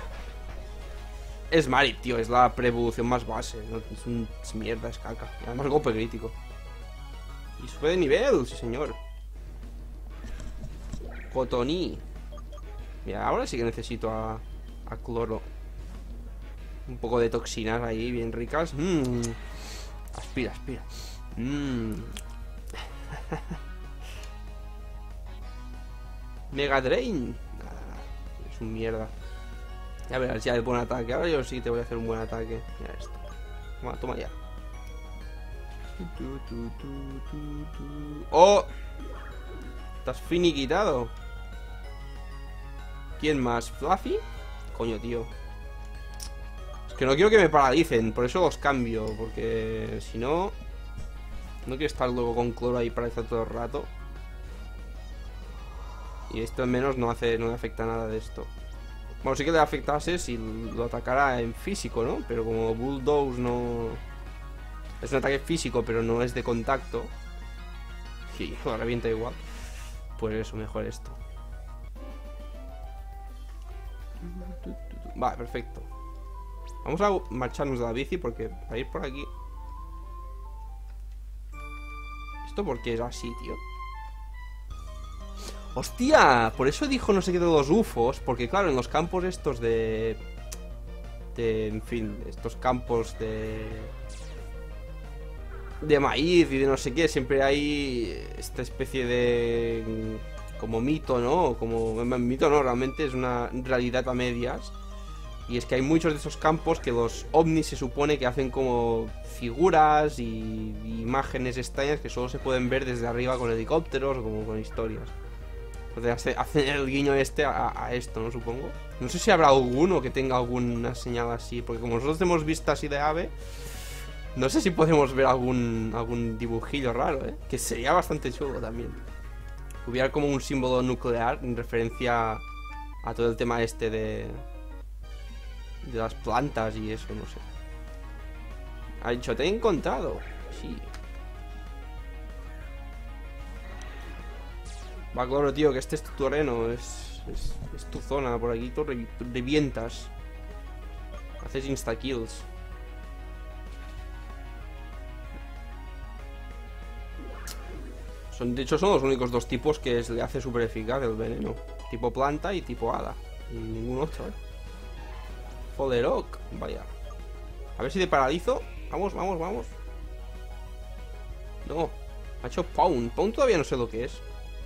Es Marit, tío, es la pre-evolución más base, ¿no? Es mierda, es caca. Y además golpe crítico. Y sube de nivel, sí señor. Cotoní. Mira, ahora sí que necesito a cloro. Un poco de toxinas ahí, bien ricas. Aspira, aspira. Mega Drain. Nada, es un mierda. Ya verás, ya el buen ataque. Ahora yo sí te voy a hacer un buen ataque. Mira esto. Toma ya. ¡Oh! Estás finiquitado. ¿Quién más? ¿Fluffy? Coño, tío. Es que no quiero que me paralicen. Por eso los cambio. Porque si no... No quiero estar luego con cloro ahí paralizado todo el rato. Y esto al menos no me afecta nada de esto. Bueno, sí que le afectase si lo atacara en físico, ¿no? Pero como Bulldoze no... Es un ataque físico, pero no es de contacto. Y lo revienta igual. Pues eso, mejor esto. Vale, perfecto. Vamos a marcharnos de la bici porque para ir por aquí... ¿Esto por qué es así, tío? ¡Hostia! Por eso dijo no sé qué de los UFOs. Porque claro, en los campos estos en fin, estos campos de maíz y de no sé qué, siempre hay esta especie de... como mito, ¿no? Como mito no, realmente es una realidad a medias. Y es que hay muchos de esos campos que los ovnis se supone que hacen como figuras y imágenes extrañas que solo se pueden ver desde arriba con helicópteros o como con historias. Entonces hacen el guiño a esto, ¿no? Supongo. No sé si habrá alguno que tenga alguna señal así, porque como nosotros hemos visto así de ave, no sé si podemos ver algún dibujillo raro, ¿eh? Que sería bastante chulo también. Hubiera como un símbolo nuclear en referencia a todo el tema este de las plantas y eso, no sé. Ha dicho, te he encontrado. Sí. Va, claro, tío, que este es tu terreno. Es tu zona. Por aquí tú revientas. Haces insta-kills. De hecho, son los únicos dos tipos que le hace súper eficaz el veneno. Tipo planta y tipo hada. Y ningún otro, ¿eh? Foderok, vaya. A ver si te paralizo. Vamos, vamos, vamos. No, ha hecho Pound. Pound todavía no sé lo que es.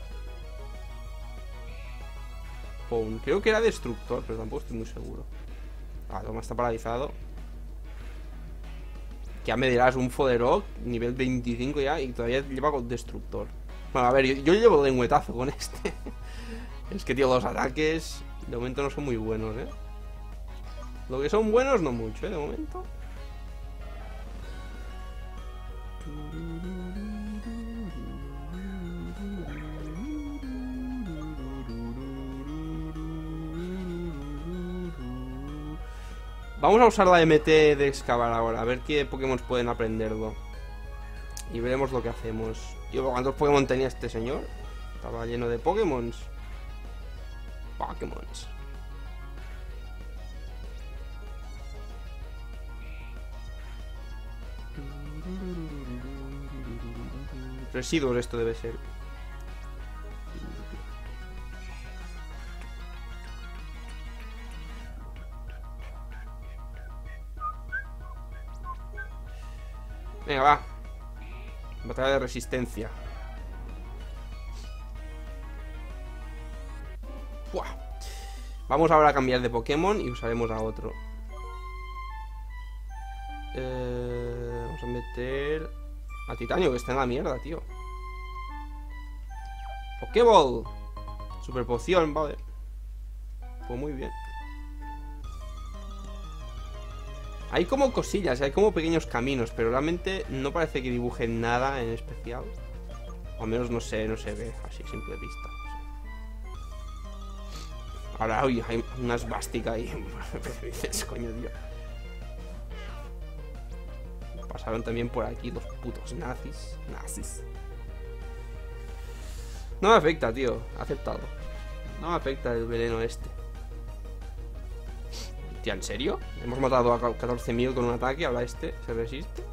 Pound, creo que era destructor, pero tampoco estoy muy seguro. Ah, toma, está paralizado. Ya me dirás, un Foderok, nivel 25 ya, y todavía lleva con destructor. Bueno, a ver, yo llevo lengüetazo con este. Es que, tío, los ataques de momento no son muy buenos, ¿eh? Lo que son buenos no mucho, ¿eh? De momento. Vamos a usar la MT de excavar ahora, a ver qué Pokémon pueden aprenderlo. Y veremos lo que hacemos. Yo, ¿cuántos Pokémon tenía este señor? Estaba lleno de Pokémon. Residuos esto debe ser. Venga, va. Batalla de resistencia. ¡Buah! Vamos ahora a cambiar de Pokémon y usaremos a otro. Vamos a meter a Titanio, que está en la mierda, tío. Pokéball. Super poción, vale. Pues muy bien. Hay como cosillas, hay como pequeños caminos, pero realmente no parece que dibujen nada en especial. O al menos no se ve así, simple vista. Ahora, uy, hay una esvástica ahí. ¿Qué dices, coño, tío? Pasaron también por aquí los putos nazis. No me afecta, tío. Aceptado. No me afecta el veneno este. Tía, ¿en serio? Hemos matado a 14.000 con un ataque. Ahora este se resiste.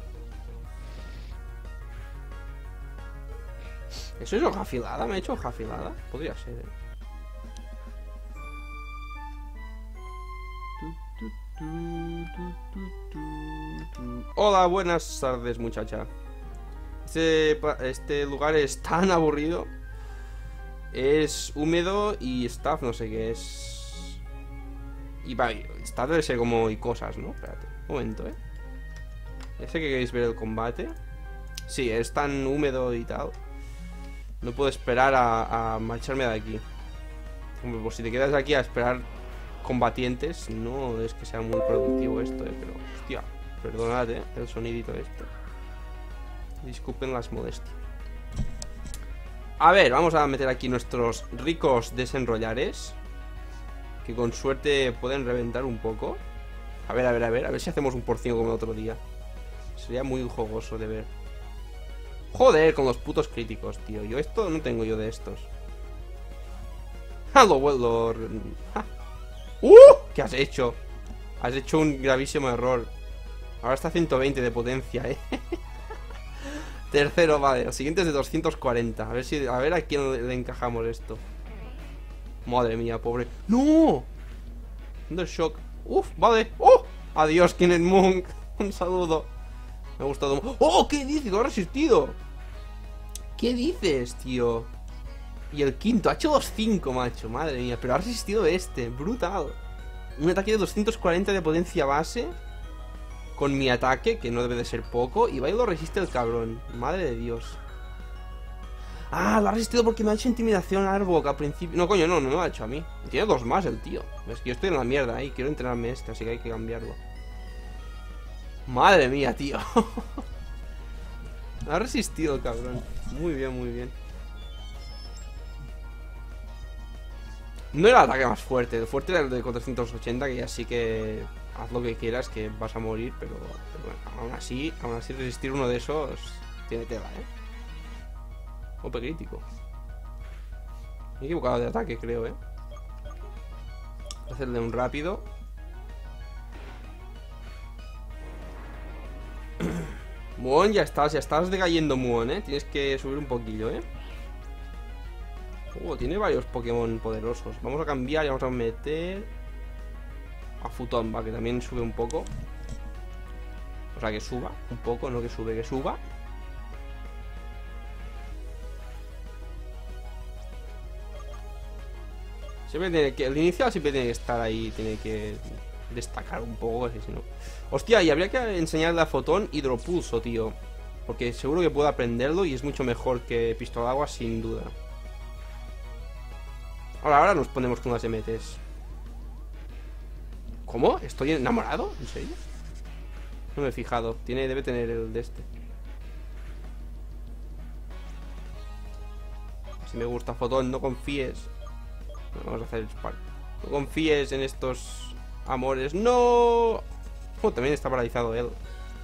¿Eso es hoja afilada? ¿Me he hecho hoja afilada? Podría ser, ¿eh? Hola, buenas tardes, muchacha. Este lugar es tan aburrido. Es húmedo y staff, no sé qué es. Y va, staff debe ser como y cosas, ¿no? Espérate, un momento, Ya sé que queréis ver el combate. Sí, es tan húmedo y tal. No puedo esperar a marcharme de aquí. Hombre, pues si te quedas aquí a esperar combatientes, no es que sea muy productivo esto, pero hostia, perdonad, el sonidito este. Disculpen las molestias. A ver, vamos a meter aquí nuestros ricos desenrollares, que con suerte pueden reventar un poco. A ver si hacemos un porcino como el otro día. Sería muy jugoso de ver. Joder, con los putos críticos, tío. Yo esto no tengo yo de estos. ¡Ja, lo! ¡Ja! ¿Qué has hecho? Has hecho un gravísimo error. Ahora está a 120 de potencia, Tercero, vale. El siguiente es de 240. A ver a quién le encajamos esto. Madre mía, pobre. ¡No! Undershock. Vale. Adiós, Kenneth Monk. Un saludo. Me ha gustado. ¡Oh! ¿Qué dices? ¡Lo ha resistido! ¿Qué dices, tío? Y el quinto, ha hecho 2-5, macho. Madre mía, pero ha resistido este. Brutal. Un ataque de 240 de potencia base. Con mi ataque, que no debe de ser poco. Y va y lo resiste el cabrón. Madre de Dios. Ah, lo ha resistido porque me ha hecho intimidación Arbok al principio. No, coño, no me lo ha hecho a mí. Tiene 2 más el tío. Es que yo estoy en la mierda ahí. Quiero entrenarme así que hay que cambiarlo. Madre mía, tío. Ha resistido el cabrón. Muy bien, muy bien. No era el ataque más fuerte. El fuerte era el de 480, que ya sí que haz lo que quieras, que vas a morir, pero bueno, aún así resistir uno de esos tiene tela, Golpe crítico. Me he equivocado de ataque, creo, hacerle un rápido. Muon, ya estás decayendo, Muon, Tienes que subir un poquillo, tiene varios Pokémon poderosos. Vamos a cambiar y vamos a meter a Futon, va, que también sube un poco. O sea, que suba un poco, no que sube, que suba. Siempre tiene que... El inicial siempre tiene que estar ahí, tiene que destacar un poco, así, si no... Hostia, y habría que enseñarle a Fotón Hidropulso, tío. Porque seguro que puedo aprenderlo y es mucho mejor que Pistola de Agua, sin duda. Ahora nos ponemos con las MTs. ¿Cómo? ¿Estoy enamorado? ¿En serio? No me he fijado. Debe tener el de este. Si me gusta Fotón, no confíes. Vamos a hacer el Spark. No confíes en estos amores. ¡No! También está paralizado él.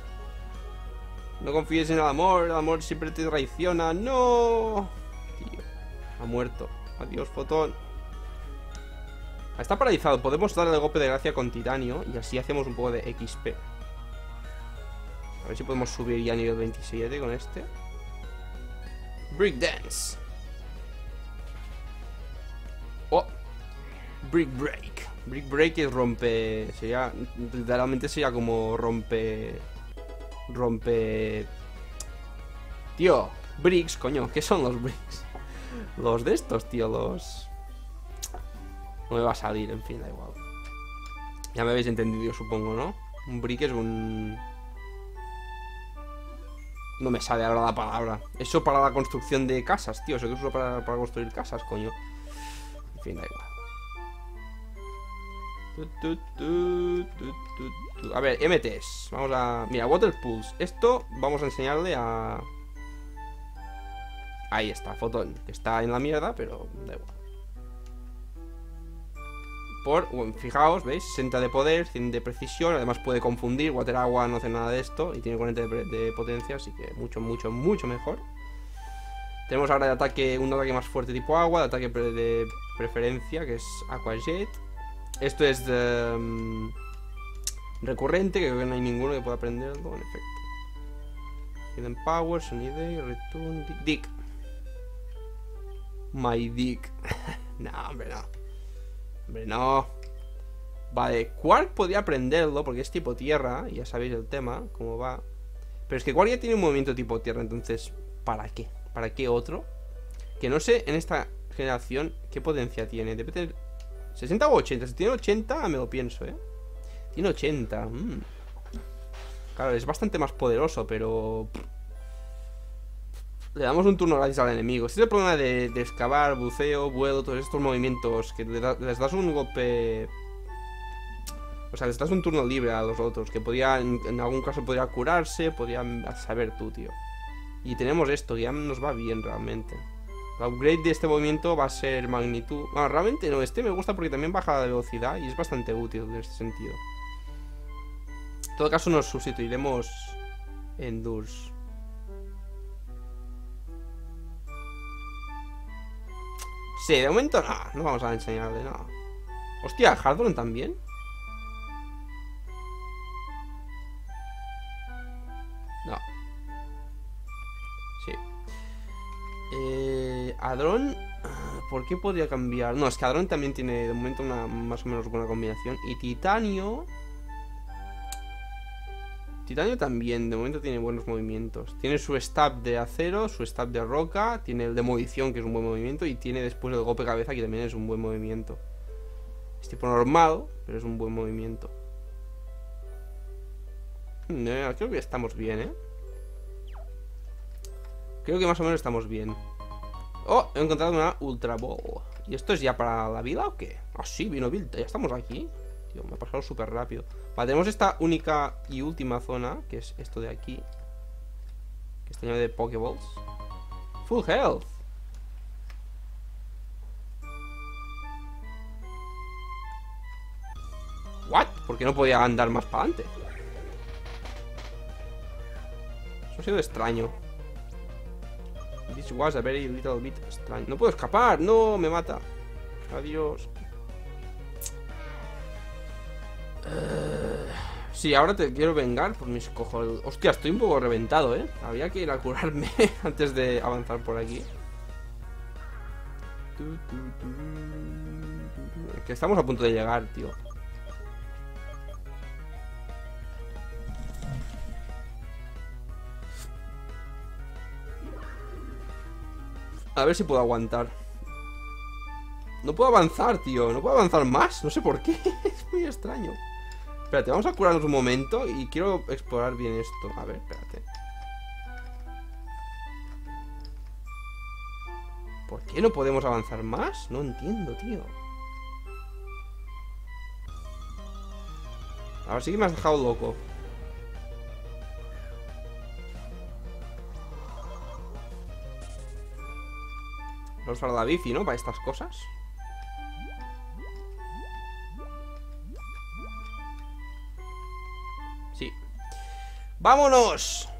No confíes en el amor siempre te traiciona. ¡No! Tío, ha muerto. Adiós, Fotón. Está paralizado. Podemos darle el golpe de gracia con titanio y así hacemos un poco de XP. A ver si podemos subir ya a nivel 27 con este. Brick Dance. Brick Break. Brick Break es rompe... Sería... Literalmente sería como rompe... Tío, bricks, coño. ¿Qué son los bricks? Los de estos, tío, los... No me va a salir, en fin, da igual. Ya me habéis entendido, supongo, ¿no? Un brick es un... No me sale ahora la palabra. Eso para la construcción de casas, tío. Eso que uso para construir casas, coño. En fin, da igual. A ver, MTs. Vamos a... Mira, Water Pulse. Esto vamos a enseñarle a... Ahí está, Fotón. Que está en la mierda, pero da igual. Bueno, fijaos, ¿veis? 60 de poder, 100 de precisión. Además puede confundir. Water Agua no hace nada de esto. Y tiene 40 de potencia, así que mucho mejor. Tenemos ahora de ataque, un ataque más fuerte tipo agua. De ataque de preferencia, que es Aqua Jet. Esto es de, recurrente, que creo que no hay ninguno que pueda aprenderlo, en efecto. Hidden Power, Sonido, Return, Dick. My Dick. No, hombre, no. Hombre, no. Vale, Quark podría aprenderlo porque es tipo tierra. Ya sabéis el tema, cómo va. Pero es que Quark ya tiene un movimiento tipo tierra. Entonces, ¿para qué? ¿Para qué otro? Que no sé en esta regeneración. ¿Qué potencia tiene? Debe tener 60 o 80. Si tiene 80 me lo pienso, Tiene 80. Claro, es bastante más poderoso, pero... Le damos un turno gratis al enemigo. Este es el problema de excavar, buceo, vuelo, todos estos movimientos. Que les das un golpe... O sea, les das un turno libre a los otros. Que podía, en algún caso podría curarse. Podrían saber tú, tío. Y tenemos esto, que ya nos va bien realmente. El upgrade de este movimiento va a ser magnitud. Bueno, realmente no, este me gusta porque también baja la velocidad. Y es bastante útil en este sentido. En todo caso nos sustituiremos en Durs. Sí, de momento no vamos a enseñarle nada. Hostia, ¿Hardron también? No. Sí. Hadron, ¿por qué podría cambiar? No, es que Hadron también tiene de momento una más o menos buena combinación. Y Titanio... Titanio también, de momento tiene buenos movimientos. Tiene su stab de acero, su stab de roca. Tiene el de demolición, que es un buen movimiento. Y tiene después el golpe cabeza, que también es un buen movimiento. Es tipo normal, pero es un buen movimiento. Creo que estamos bien, Creo que más o menos estamos bien. Oh, he encontrado una Ultra Ball. ¿Y esto es ya para la vida o qué? Ah, sí, vino Vilta, ya estamos aquí. Tío, me ha pasado súper rápido. Vale, tenemos esta única y última zona, que es esto de aquí, que está lleno de Pokeballs. Full health. What? ¿Por qué no podía andar más para adelante? Eso ha sido extraño. This was a very little bit strange. No puedo escapar, no, me mata. Adiós. Sí, ahora te quiero vengar por mis cojones. Hostia, estoy un poco reventado, Habría que ir a curarme antes de avanzar por aquí. Que estamos a punto de llegar, tío. A ver si puedo aguantar. No puedo avanzar, tío. No puedo avanzar más. No sé por qué. Es muy extraño. Espérate, vamos a curarnos un momento. Y quiero explorar bien esto. A ver, espérate. ¿Por qué no podemos avanzar más? No entiendo, tío. Ahora sí que me has dejado loco. Vamos para la bici, ¿no? Para estas cosas. Sí. ¡Vámonos!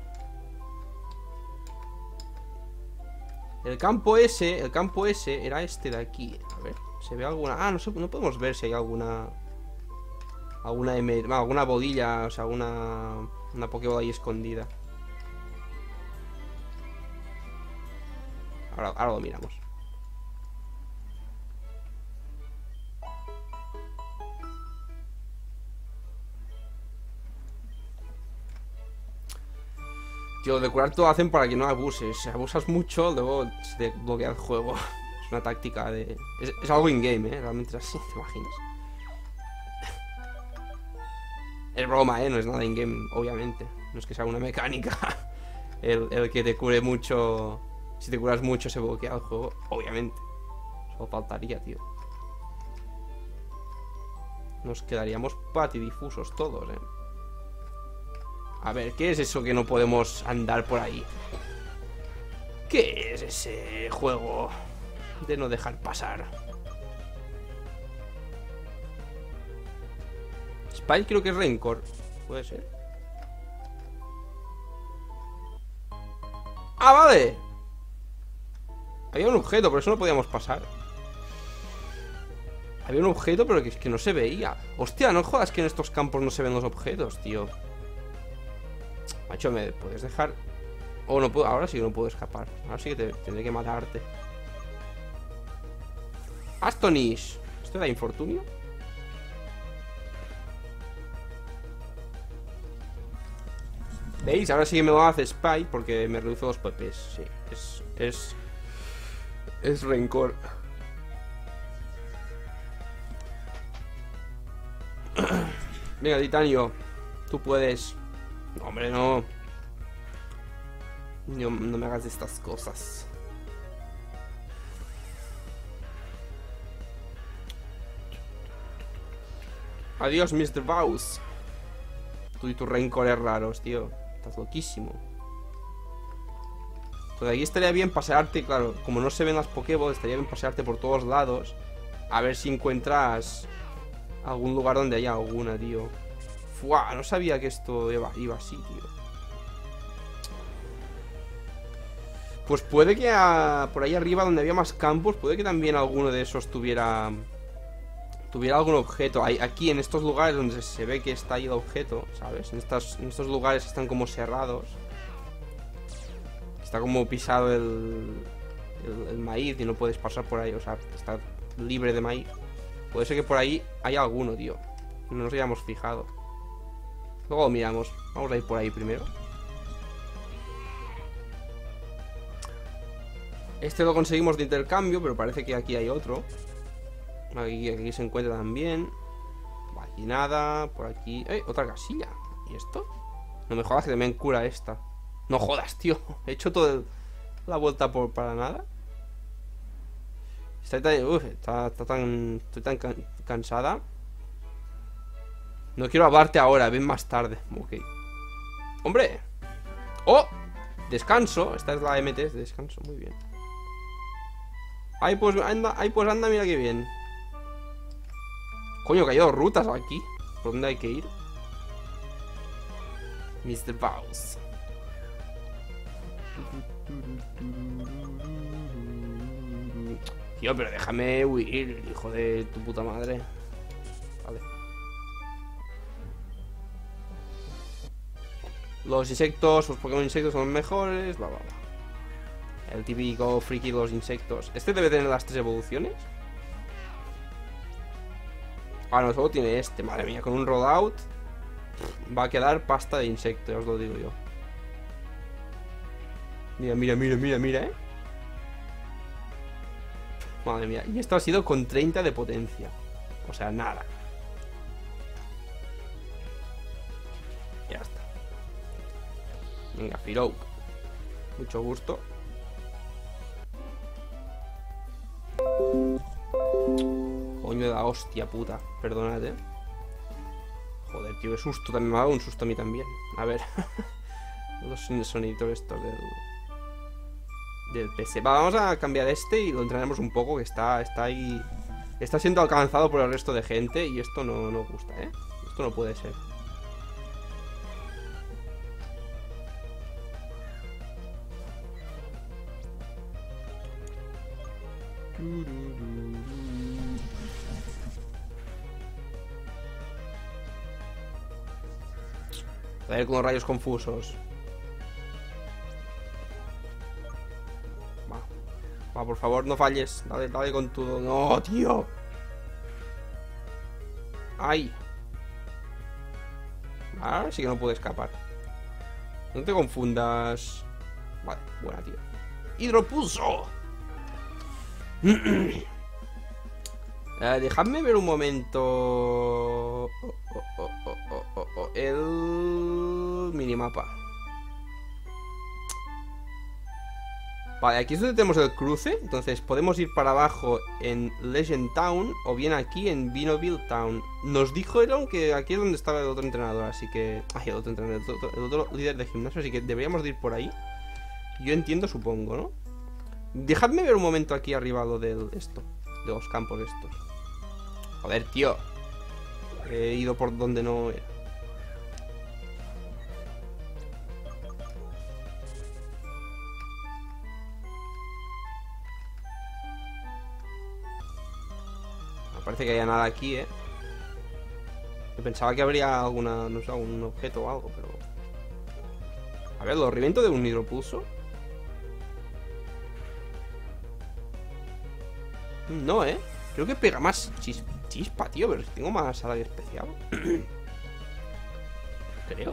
El campo ese era este de aquí. A ver, ¿se ve alguna? Ah, no sé, no podemos ver si hay alguna alguna bodilla, o sea, una Pokébola ahí escondida. Ahora lo miramos. Tío, de curar todo hacen para que no abuses. Si abusas mucho, luego se te bloquea el juego. Es una táctica de... Es algo in-game, realmente es así, ¿te imaginas? Es broma, no es nada in-game, obviamente. No es que sea una mecánica. El que te cure mucho... Si te curas mucho se bloquea el juego, obviamente. Solo faltaría, tío. Nos quedaríamos patidifusos todos, A ver, ¿qué es eso que no podemos andar por ahí? ¿Qué es ese juego de no dejar pasar? Spike creo que es Rencor. Puede ser. ¡Ah, vale! Había un objeto, por eso no podíamos pasar. Había un objeto, pero que es que no se veía. Hostia, no jodas que en estos campos no se ven los objetos, tío. Macho, ¿me puedes dejar? Oh, no puedo, ahora sí que no puedo escapar. Ahora sí que tendré que matarte. Astonish. ¿Esto da infortunio? ¿Veis? Ahora sí que me lo hace Spike porque me reduce los PPs. Sí, es Rencor. Venga, titanio. Tú puedes. No, hombre, no. No, no me hagas estas cosas. Adiós, Mr. Baus. Tú y tus rencores raros, tío. Estás loquísimo. Pues aquí estaría bien pasearte, claro. Como no se ven las Pokéballs, estaría bien pasearte por todos lados. A ver si encuentras algún lugar donde haya alguna, tío. Fuah, no sabía que esto iba así, tío. Pues puede que por ahí arriba donde había más campos, puede que también alguno de esos tuviera algún objeto. Aquí en estos lugares donde se ve que está ahí el objeto, ¿sabes? En estos lugares están como cerrados. Está como pisado el maíz y no puedes pasar por ahí. O sea, está libre de maíz. Puede ser que por ahí haya alguno, tío. No nos hayamos fijado. Luego lo miramos. Vamos a ir por ahí primero. Este lo conseguimos de intercambio, pero parece que aquí hay otro. Aquí se encuentra también. Aquí nada. Por aquí. Otra casilla. ¿Y esto? No me jodas que también cura esta. No jodas, tío. He hecho toda la vuelta para nada. Estoy tan cansada. No quiero hablarte ahora. Ven más tarde. Ok. ¡Hombre! ¡Oh! Descanso. Esta es la MT de descanso. Muy bien. Ay, pues anda, mira qué bien. Coño, que hay dos rutas aquí. ¿Por dónde hay que ir? Mr. Baus. Tío, pero déjame huir, hijo de tu puta madre. Vale. Los insectos, los Pokémon insectos son los mejores. Bla, bla, bla. El típico friki de los insectos. Este debe tener las 3 evoluciones. Ah, no, solo tiene este. Madre mía, con un rollout va a quedar pasta de insecto, ya os lo digo yo. Mira, Madre mía, y esto ha sido con 30 de potencia. O sea, nada. Ya está. Venga, Firouk. Mucho gusto. Coño de la hostia puta. Perdonad, Joder, tío, qué susto. También me ha dado un susto a mí también. A ver. Los soniditos estos del PC. Va, vamos a cambiar este y lo entrenaremos un poco. Que está ahí. Está siendo alcanzado por el resto de gente. Y esto no nos gusta, Esto no puede ser. A ver, con los rayos confusos. Va, por favor, no falles. Dale con todo. No, tío. Ay. Ahora sí que no puedo escapar. No te confundas. Vale, buena, tío. Hidropulso. Dejadme ver un momento. El minimapa. Vale, aquí es donde tenemos el cruce. Entonces podemos ir para abajo en Legend Town o bien aquí en Vinoville Town. Nos dijeron que aquí es donde estaba el otro entrenador. Así que... Ay, el otro entrenador, el otro líder de gimnasio. Así que deberíamos de ir por ahí. Yo entiendo, supongo, ¿no? Dejadme ver un momento aquí arriba lo de esto. De los campos estos. Joder, tío. He ido por donde no era. No parece que haya nada aquí, Yo pensaba que habría alguna, no sé, algún objeto o algo, pero... A ver, ¿lo reviento de un hidropulso? No, creo que pega más chispa, tío. Pero si tengo más área especial. Creo.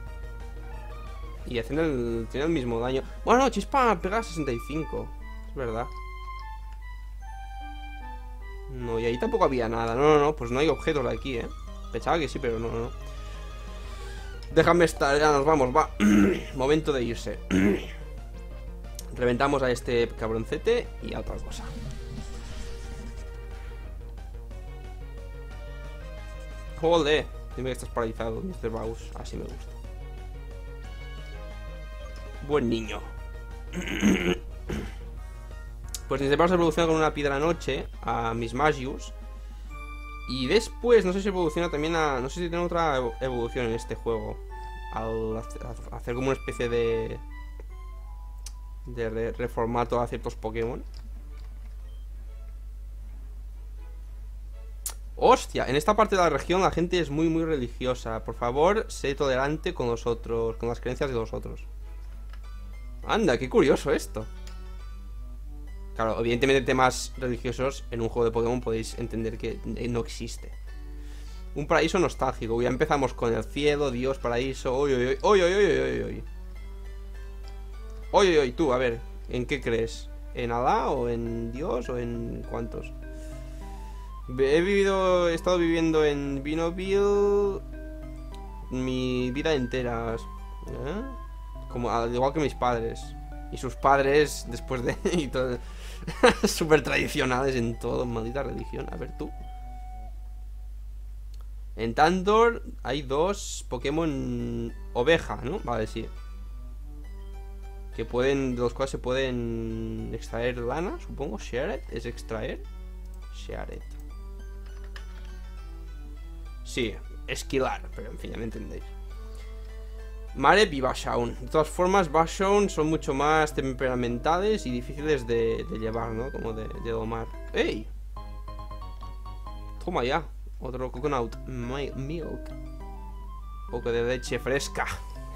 Y tiene el mismo daño. Bueno, no, chispa pega 65. Es verdad. No, y ahí tampoco había nada. No, pues no hay objetos aquí, Pensaba que sí, pero no, no. Déjame estar, ya nos vamos, va. Momento de irse. Reventamos a este cabroncete y a otra cosa. Joder, dime que estás paralizado, Mr. Baus. Así me gusta. Buen niño. Pues Mr. Baus evoluciona con una piedra noche a Mismagius. Y después, no sé si evoluciona también a... No sé si tiene otra evolución en este juego. Al hacer como una especie de reformato a ciertos Pokémon. Hostia, en esta parte de la región la gente es muy muy religiosa. Por favor, sé tolerante con los otros, con las creencias de los otros. Anda, qué curioso esto. Claro, evidentemente temas religiosos en un juego de Pokémon podéis entender que no existe. Un paraíso nostálgico. Ya empezamos con el cielo, Dios, paraíso. Oy, oy, oy, oy, oy, oy, oy, oy. Oy, oy, oy, tú, a ver, ¿en qué crees? ¿En Alá o en Dios o en cuántos? He estado viviendo en Vinoville mi vida entera. ¿Eh? Como, al igual que mis padres. Y sus padres, después de... y todo, súper tradicionales en todo, maldita religión. A ver tú. En Tandor hay dos Pokémon oveja, ¿no? Vale, sí. Que pueden, de los cuales se pueden extraer lana, supongo. Shared es extraer. Shared. Sí, esquilar, pero en fin, ya me entendéis. Marep y Bashaun. De todas formas, Bashaun son mucho más temperamentales y difíciles de llevar, ¿no? Como de domar. ¡Ey! Toma ya. Otro coconut milk. Un poco de leche fresca.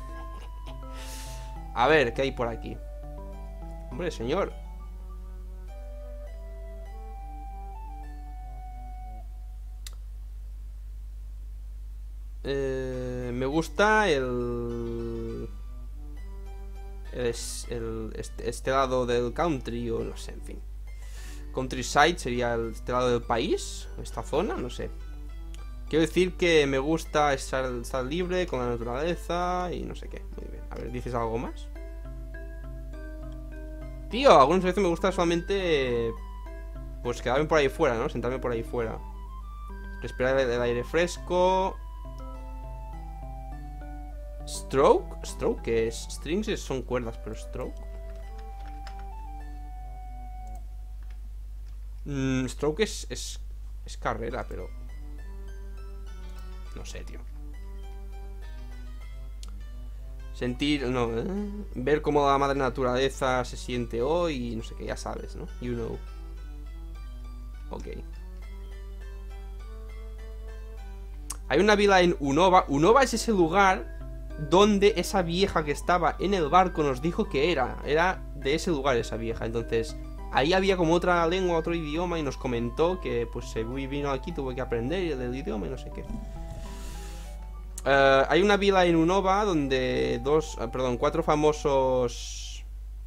A ver, ¿qué hay por aquí? Hombre, señor. Me gusta este lado del country, o no sé, en fin. Countryside sería este lado del país, esta zona, no sé. Quiero decir que me gusta estar libre con la naturaleza y no sé qué. Muy bien. A ver, ¿dices algo más? Tío, algunas veces me gusta solamente... pues quedarme por ahí fuera, ¿no? Sentarme por ahí fuera. Respirar el aire fresco. Stroke. ¿Stroke qué es? Strings son cuerdas, pero stroke. Stroke es carrera, pero... no sé, tío. Sentir, no, ver cómo la madre naturaleza se siente hoy y no sé qué, ya sabes, ¿no? You know. Ok. Hay una vila en Unova. Unova es ese lugar donde esa vieja que estaba en el barco nos dijo que era de ese lugar esa vieja. Entonces, ahí había como otra lengua, otro idioma y nos comentó que pues se vino aquí, tuvo que aprender el idioma y no sé qué. Hay una vila en Unova donde cuatro famosos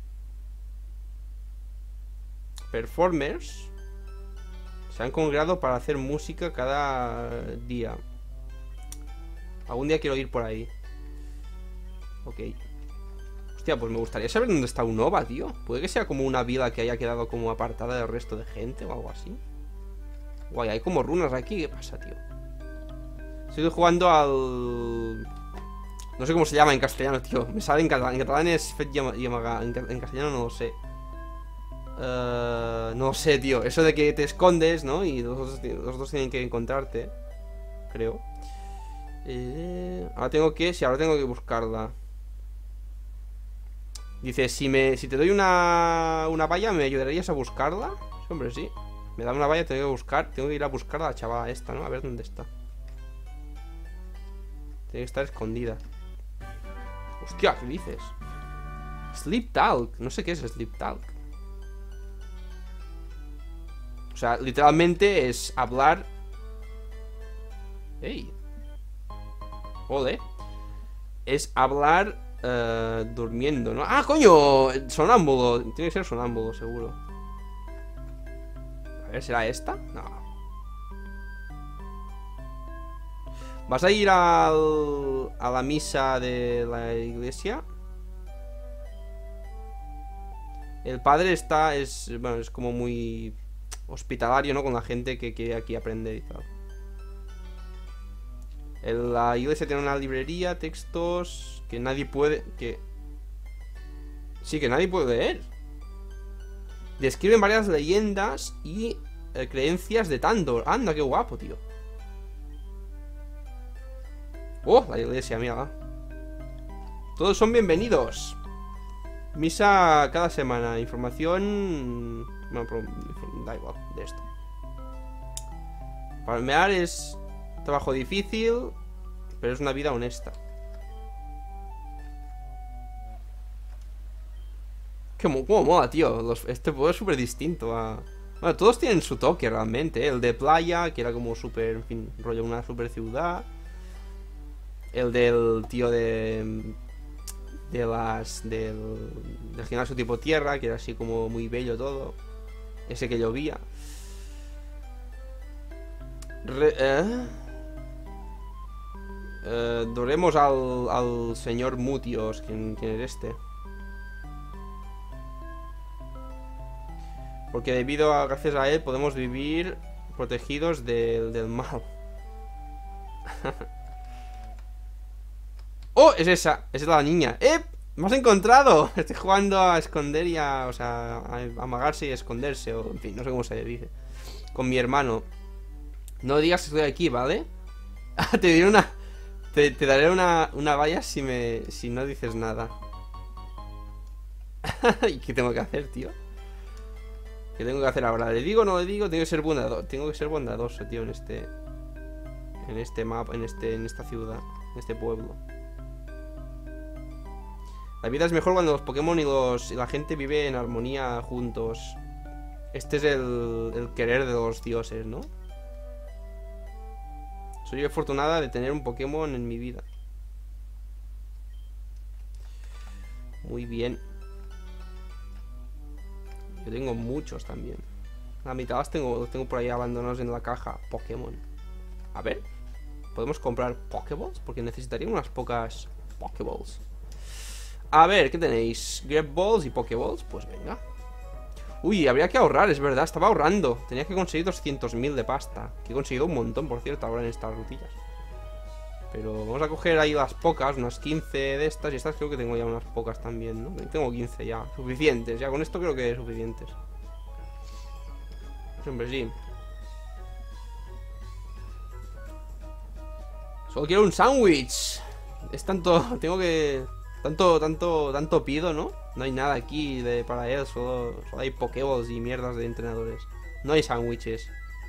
performers se han congregado para hacer música cada día. Algún día quiero ir por ahí. Ok. Hostia, pues me gustaría saber dónde está Unova, tío. Puede que sea como una vila que haya quedado como apartada del resto de gente o algo así. Guay, hay como runas aquí. ¿Qué pasa, tío? Estoy jugando al... no sé cómo se llama en castellano, tío. Me sale en catalán. En catalán es Fet Yamaga. En castellano no lo sé. No lo sé, tío. Eso de que te escondes, ¿no? Y los dos tienen que encontrarte. Creo. Ahora tengo que... sí, ahora tengo que buscarla. Dice, si te doy una valla, ¿me ayudarías a buscarla? Sí, hombre, sí. Me da una valla, tengo que ir a buscar a la chavala esta, ¿no? A ver dónde está. Tiene que estar escondida. Hostia, ¿qué dices? Sleep Talk. No sé qué es Sleep Talk. O sea, literalmente es hablar. ¡Ey! Joder. Es hablar durmiendo, ¿no? ¡Ah, coño! Sonámbulo. Tiene que ser sonámbulo, seguro. A ver, ¿será esta? No. ¿Vas a ir a la misa de la iglesia? El padre bueno, es como muy hospitalario, ¿no? Con la gente que quiere aquí aprender y tal. La iglesia tiene una librería, textos que nadie puede... Sí, que nadie puede leer. Describen varias leyendas y creencias de Tandor. Anda, qué guapo, tío. Oh, la iglesia, mira. Todos son bienvenidos. Misa cada semana. Información... Bueno, pero da igual de esto. Palmear es trabajo difícil, pero es una vida honesta. Cómo mola, tío. Este juego es súper distinto a... Bueno, todos tienen su toque realmente, ¿eh? El de playa, que era como súper, en fin, rollo una super ciudad. El del tío del gimnasio tipo tierra, que era así como muy bello todo. Ese que llovía. Doremos al señor Mutios. ¿Quién es este? Porque gracias a él, podemos vivir protegidos del mal. ¡Oh! Es esa. Es la niña. ¡Eh! ¡Me has encontrado! Estoy jugando a esconder y a... O sea, a amagarse y a esconderse. O, en fin, no sé cómo se dice. Con mi hermano. No digas que estoy aquí, ¿vale? Te diré una... Te daré una valla si no dices nada. ¿Y qué tengo que hacer, tío? ¿Qué tengo que hacer ahora? ¿Le digo o no le digo? Tengo que ser bondadoso. Tengo que ser bondadoso, tío, en este mapa, en esta ciudad, en este pueblo. La vida es mejor cuando los Pokémon y la gente vive en armonía juntos. Este es el querer de los dioses, ¿no? Soy afortunada de tener un Pokémon en mi vida. Muy bien. Yo tengo muchos también. La mitad los tengo por ahí abandonados en la caja. Pokémon. A ver. ¿Podemos comprar Pokéballs? Porque necesitaría unas pocas Pokéballs. A ver, ¿qué tenéis? Grab Balls y Pokéballs. Pues venga. Uy, habría que ahorrar, es verdad. Estaba ahorrando. Tenía que conseguir 200.000 de pasta. Que he conseguido un montón, por cierto, ahora en estas rutillas. Pero vamos a coger ahí las pocas, unas 15 de estas. Y estas creo que tengo ya unas pocas también, ¿no? Tengo 15 ya, suficientes. Ya con esto creo que suficientes. Siempre sí. Solo quiero un sándwich. Es tanto, tengo que... Tanto pido, ¿no? No hay nada aquí para él, solo hay Pokéballs y mierdas de entrenadores. No hay sándwiches.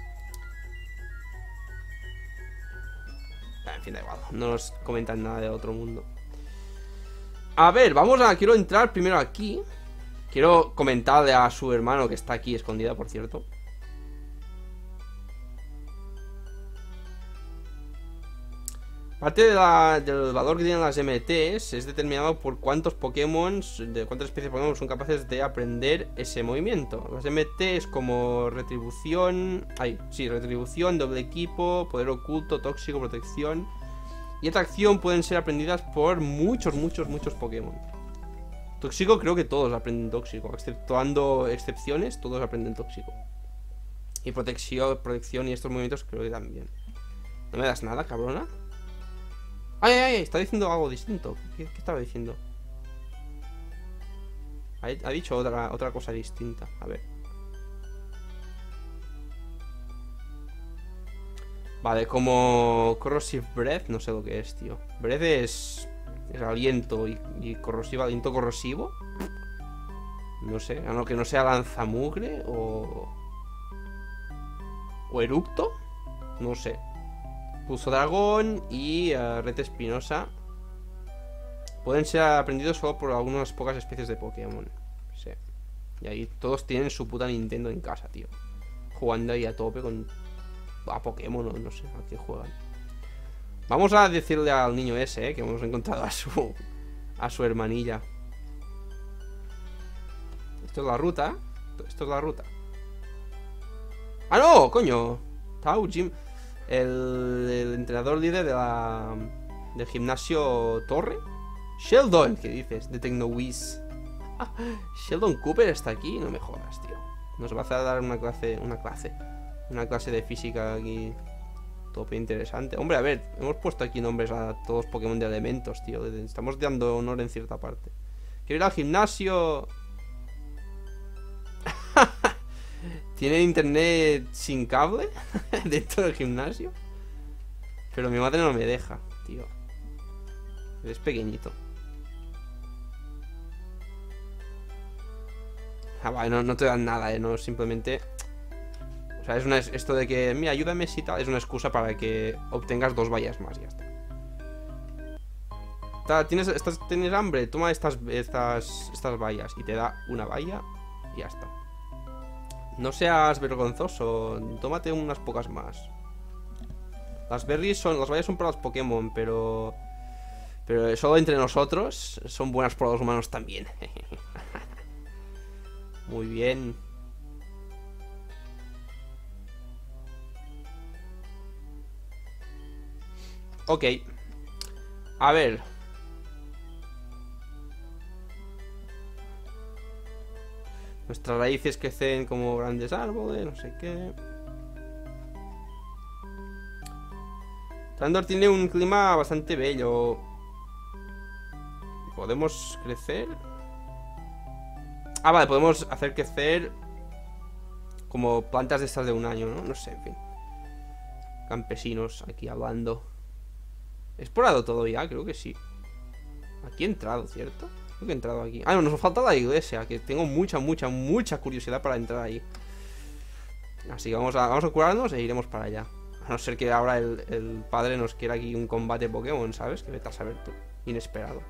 En fin, da igual, no nos comentan nada de otro mundo. A ver, quiero entrar primero aquí. Quiero comentarle a su hermano que está aquí escondida, por cierto. Parte del valor que tienen las MTs es determinado por cuántos Pokémon, de cuántas especies de Pokémon son capaces de aprender ese movimiento. Las MTs como retribución, retribución, doble equipo, poder oculto, tóxico, protección y atracción pueden ser aprendidas por muchos Pokémon. Tóxico creo que todos aprenden tóxico, exceptuando excepciones, todos aprenden tóxico. Y protección y estos movimientos creo que también. ¿No me das nada, cabrona? ¡Ay! Está diciendo algo distinto. ¿Qué estaba diciendo? Ha dicho otra cosa distinta. A ver. Vale, como Corrosive Breath, no sé lo que es, tío. Breath es aliento y corrosivo, aliento corrosivo. No sé, a no que no sea lanzamugre o eructo. No sé. Pulso dragón y red espinosa pueden ser aprendidos solo por algunas pocas especies de Pokémon. Sí. Y ahí todos tienen su puta Nintendo en casa, tío. Jugando ahí a tope a Pokémon o no sé a qué juegan. Vamos a decirle al niño ese, que hemos encontrado a su hermanilla. Esto es la ruta. Esto es la ruta. ¡Ah, no! ¡Coño! Tau Jim. el entrenador líder del gimnasio Torre. Sheldon, ¿qué dices? De TecnoWiz. Sheldon Cooper está aquí, no me jodas, tío. Nos va a dar una clase de física aquí. Tope interesante. Hombre, a ver, hemos puesto aquí nombres a todos Pokémon de elementos, tío. Estamos dando honor en cierta parte. Quiero ir al gimnasio. ¿Tiene internet sin cable dentro del gimnasio? Pero mi madre no me deja, tío. Es pequeñito. Ah, vale, no te dan nada, no, simplemente... O sea, esto de que, mira, ayúdame si tal, es una excusa para que obtengas 2 vallas más, ya está. ¿Tienes hambre? Toma estas vallas. Y te da una valla y ya está. No seas vergonzoso, tómate unas pocas más. Las vallas son para los Pokémon, pero solo entre nosotros son buenas para los humanos también. Muy bien. Ok. A ver. Nuestras raíces crecen como grandes árboles, no sé qué. Trandor tiene un clima bastante bello. ¿Podemos crecer? Ah, vale, podemos hacer crecer como plantas de estas de un año, ¿no? No sé, en fin. Campesinos aquí hablando. ¿He explorado todo ya? Creo que sí. Aquí he entrado, ¿cierto? Creo que he entrado aquí. Ah, no, nos falta la iglesia, que tengo mucha curiosidad para entrar ahí. Así que vamos a curarnos e iremos para allá. A no ser que ahora el padre nos quiera aquí un combate Pokémon, ¿sabes? Que vete a saber tú. Inesperado.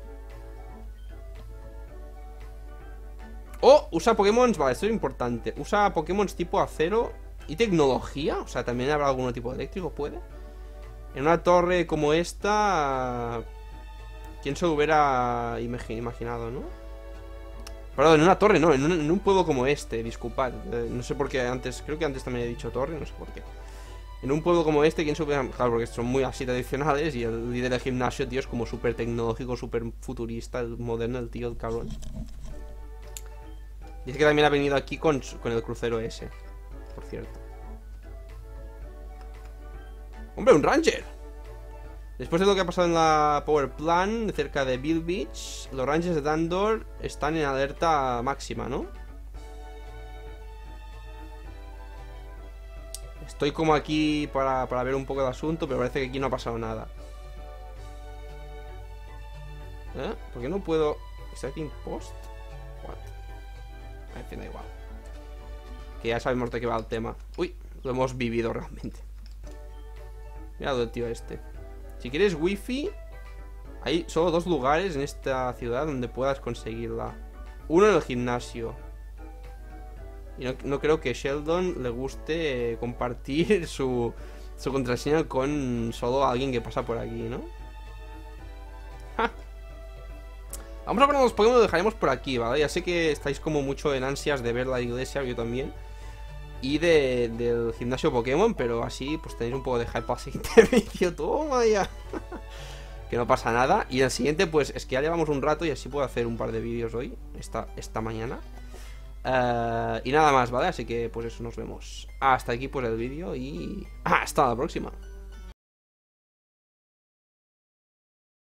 Oh, usa Pokémon. Vale, esto es importante. Usa Pokémon tipo acero y tecnología. O sea, también habrá algún tipo de eléctrico, puede. En una torre como esta, ¿quién se lo hubiera imaginado, no? Perdón, en una torre no, en un pueblo como este, disculpad. No sé por qué antes, creo que antes también he dicho torre, no sé por qué. En un pueblo como este, ¿quién se hubiera...? Claro, porque son muy así tradicionales y el líder del gimnasio, tío, es como súper tecnológico, súper futurista, el moderno, el tío, el cabrón. Dice que también ha venido aquí con el crucero ese, por cierto. ¡Hombre, un Ranger! Después de lo que ha pasado en la Power Plant, cerca de Bill Beach, los Rangers de Dandor están en alerta máxima, ¿no? Estoy como aquí para ver un poco el asunto, pero parece que aquí no ha pasado nada. ¿Eh? ¿Por qué no puedo...? ¿Setting post? What? En fin, da igual. Que ya sabemos de qué va el tema. Uy, lo hemos vivido realmente. Mira el tío este. Si quieres wifi, hay solo 2 lugares en esta ciudad donde puedas conseguirla. Uno en el gimnasio. Y no creo que Sheldon le guste compartir su contraseña con solo alguien que pasa por aquí, ¿no? ¡Ja! Vamos a poner los Pokémon, lo dejaremos por aquí, ¿vale? Ya sé que estáis como mucho en ansias de ver la iglesia, yo también. Y del gimnasio Pokémon, pero así pues tenéis un poco de hype para el siguiente vídeo. Toma ya. Que no pasa nada. Y el siguiente pues es que ya llevamos un rato y así puedo hacer un par de vídeos hoy, esta mañana. Y nada más, ¿vale? Así que pues eso, nos vemos. Hasta aquí pues el vídeo y hasta la próxima.